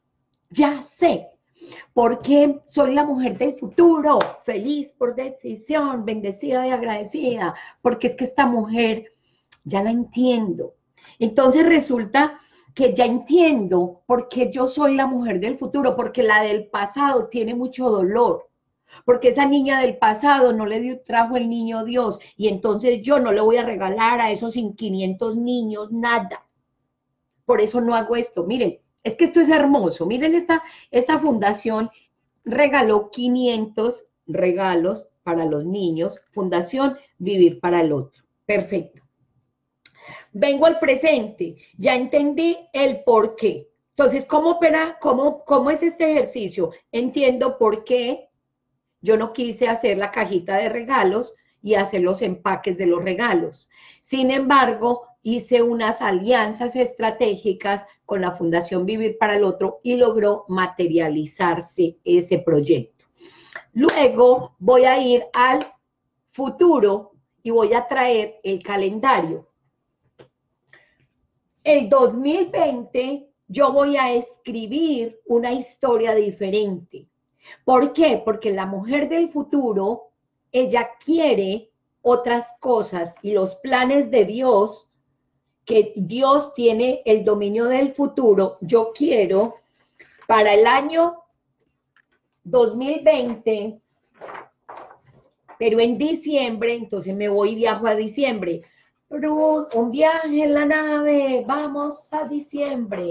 porque soy la mujer del futuro, feliz por decisión, bendecida y agradecida, porque es que esta mujer ya la entiendo. Entonces resulta que ya entiendo por qué yo soy la mujer del futuro, porque la del pasado tiene mucho dolor. Porque esa niña del pasado no le trajo el niño Dios y entonces yo no le voy a regalar a esos 500 niños nada. Por eso no hago esto. Miren, es que esto es hermoso. Miren, esta fundación regaló 500 regalos para los niños. Fundación Vivir para el Otro. Perfecto. Vengo al presente. Ya entendí el por qué. Entonces, ¿cómo opera? ¿Cómo es este ejercicio? Entiendo por qué yo no quise hacer la cajita de regalos y hacer los empaques de los regalos. Sin embargo, hice unas alianzas estratégicas con la Fundación Vivir para el Otro y logró materializarse ese proyecto. Luego voy a ir al futuro y voy a traer el calendario. El 2020 yo voy a escribir una historia diferente. ¿Por qué? Porque la mujer del futuro, ella quiere otras cosas y los planes de Dios, que Dios tiene el dominio del futuro, yo quiero para el año 2020, pero en diciembre, entonces me voy y viajo a diciembre. Pero un viaje en la nave, vamos a diciembre.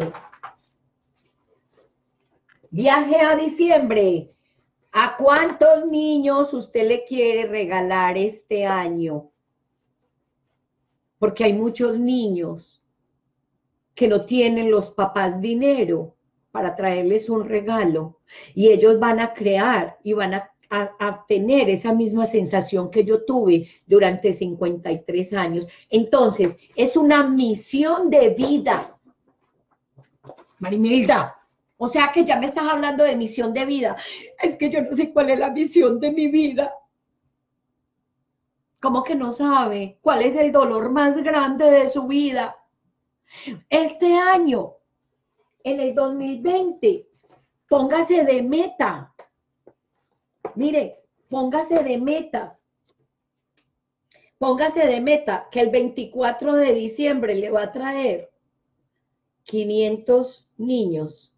Viaje a diciembre. ¿A cuántos niños usted le quiere regalar este año? Porque hay muchos niños que no tienen los papás dinero para traerles un regalo y ellos van a crear y van a tener esa misma sensación que yo tuve durante 53 años. Entonces, es una misión de vida. Marimilda, o sea que ya me estás hablando de misión de vida. Es que yo no sé cuál es la misión de mi vida. ¿Cómo que no sabe? ¿Cuál es el dolor más grande de su vida? Este año, en el 2020, póngase de meta. Mire, póngase de meta. Póngase de meta que el 24 de diciembre le va a traer 500 niños.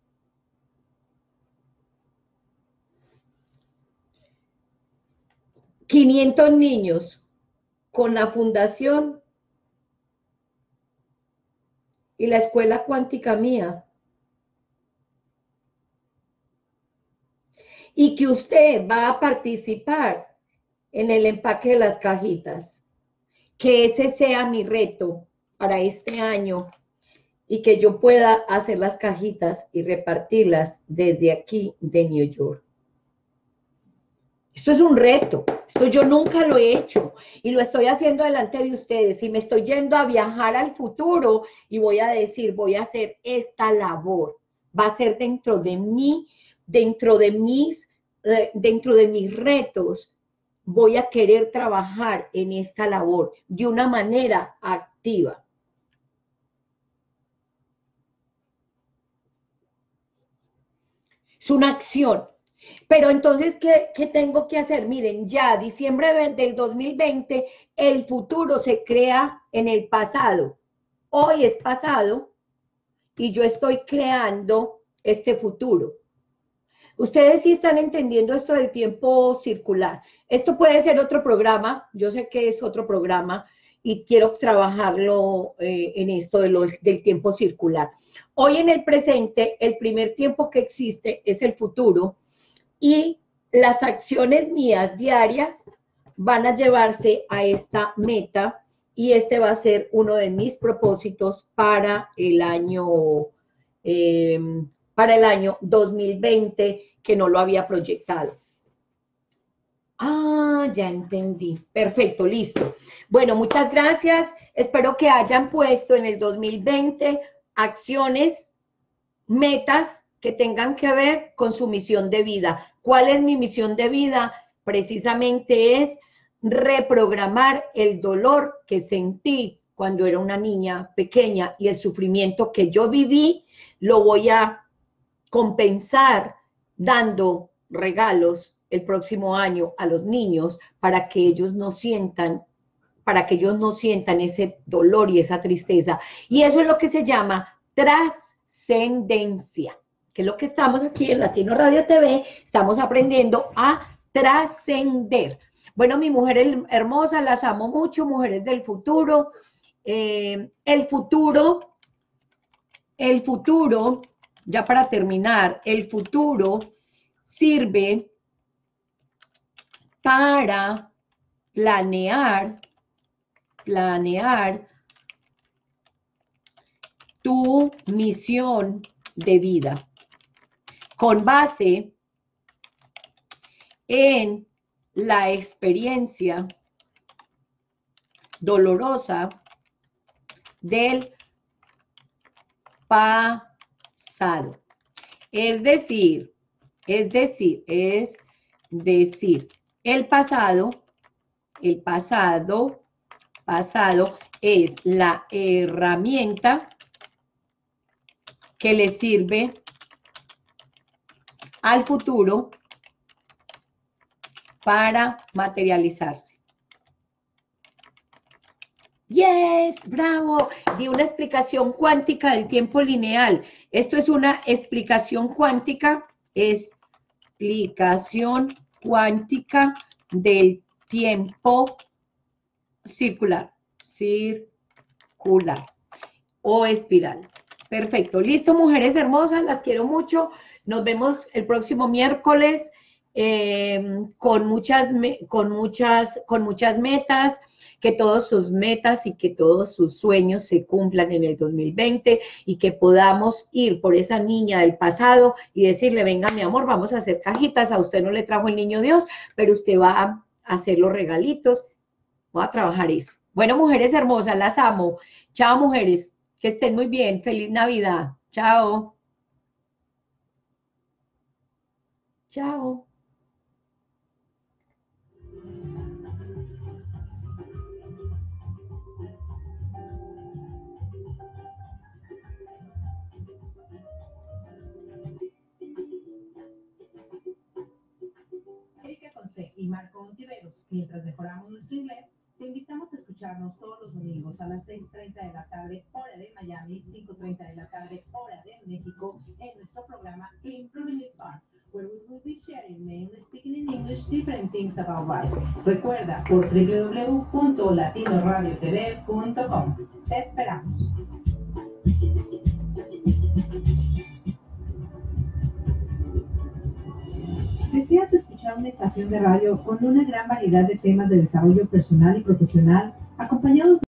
500 niños con la fundación y la escuela cuántica mía. Y que usted va a participar en el empaque de las cajitas. Que ese sea mi reto para este año y que yo pueda hacer las cajitas y repartirlas desde aquí de New York. Esto es un reto, esto yo nunca lo he hecho y lo estoy haciendo delante de ustedes y me estoy yendo a viajar al futuro y voy a decir, voy a hacer esta labor, va a ser dentro de mí, dentro de mis retos, voy a querer trabajar en esta labor de una manera activa. Es una acción. Pero entonces, ¿qué tengo que hacer? Miren, ya diciembre del 2020, el futuro se crea en el pasado. Hoy es pasado y yo estoy creando este futuro. Ustedes sí están entendiendo esto del tiempo circular. Esto puede ser otro programa, yo sé que es otro programa, y quiero trabajarlo en esto del tiempo circular. Hoy en el presente, el primer tiempo que existe es el futuro y las acciones mías diarias van a llevarse a esta meta y este va a ser uno de mis propósitos para el año 2020, que no lo había proyectado. Ah, ya entendí. Perfecto, listo. Bueno, muchas gracias. Espero que hayan puesto en el 2020 acciones, metas que tengan que ver con su misión de vida. ¿Cuál es mi misión de vida? Precisamente es reprogramar el dolor que sentí cuando era una niña pequeña y el sufrimiento que yo viví, lo voy a compensar dando regalos el próximo año a los niños para que ellos no sientan ese dolor y esa tristeza. Y eso es lo que se llama trascendencia, que es lo que estamos aquí en Latino Radio TV, estamos aprendiendo a trascender. Bueno, mi mujer hermosa, las amo mucho, mujeres del futuro. El futuro, ya para terminar, el futuro sirve para planear tu misión de vida con base en la experiencia dolorosa del pasado. Es decir, el pasado es la herramienta que le sirve al futuro para materializarse. Yes, bravo. Di una explicación cuántica del tiempo lineal. Esto es una explicación cuántica del tiempo circular o espiral. Perfecto. Listo, mujeres hermosas, las quiero mucho. Nos vemos el próximo miércoles con muchas metas, que todas sus metas y que todos sus sueños se cumplan en el 2020 y que podamos ir por esa niña del pasado y decirle, venga mi amor, vamos a hacer cajitas, a usted no le trajo el niño Dios, pero usted va a hacer los regalitos, voy a trabajar eso. Bueno, mujeres hermosas, las amo. Chao, mujeres, que estén muy bien, feliz Navidad. Chao. Chao. Y Marco Ontiveros. Mientras mejoramos nuestro inglés, te invitamos a escucharnos todos los domingos a las 6:30 de la tarde, hora de Miami, 5:30 de la tarde, hora de México, en nuestro programa Improving Is Fun, where we will be sharing, mainly speaking in English, different things about life. Recuerda, por www.latinoradiotv.com. Te esperamos. ¿Deseas escuchar una estación de radio con una gran variedad de temas de desarrollo personal y profesional, acompañados de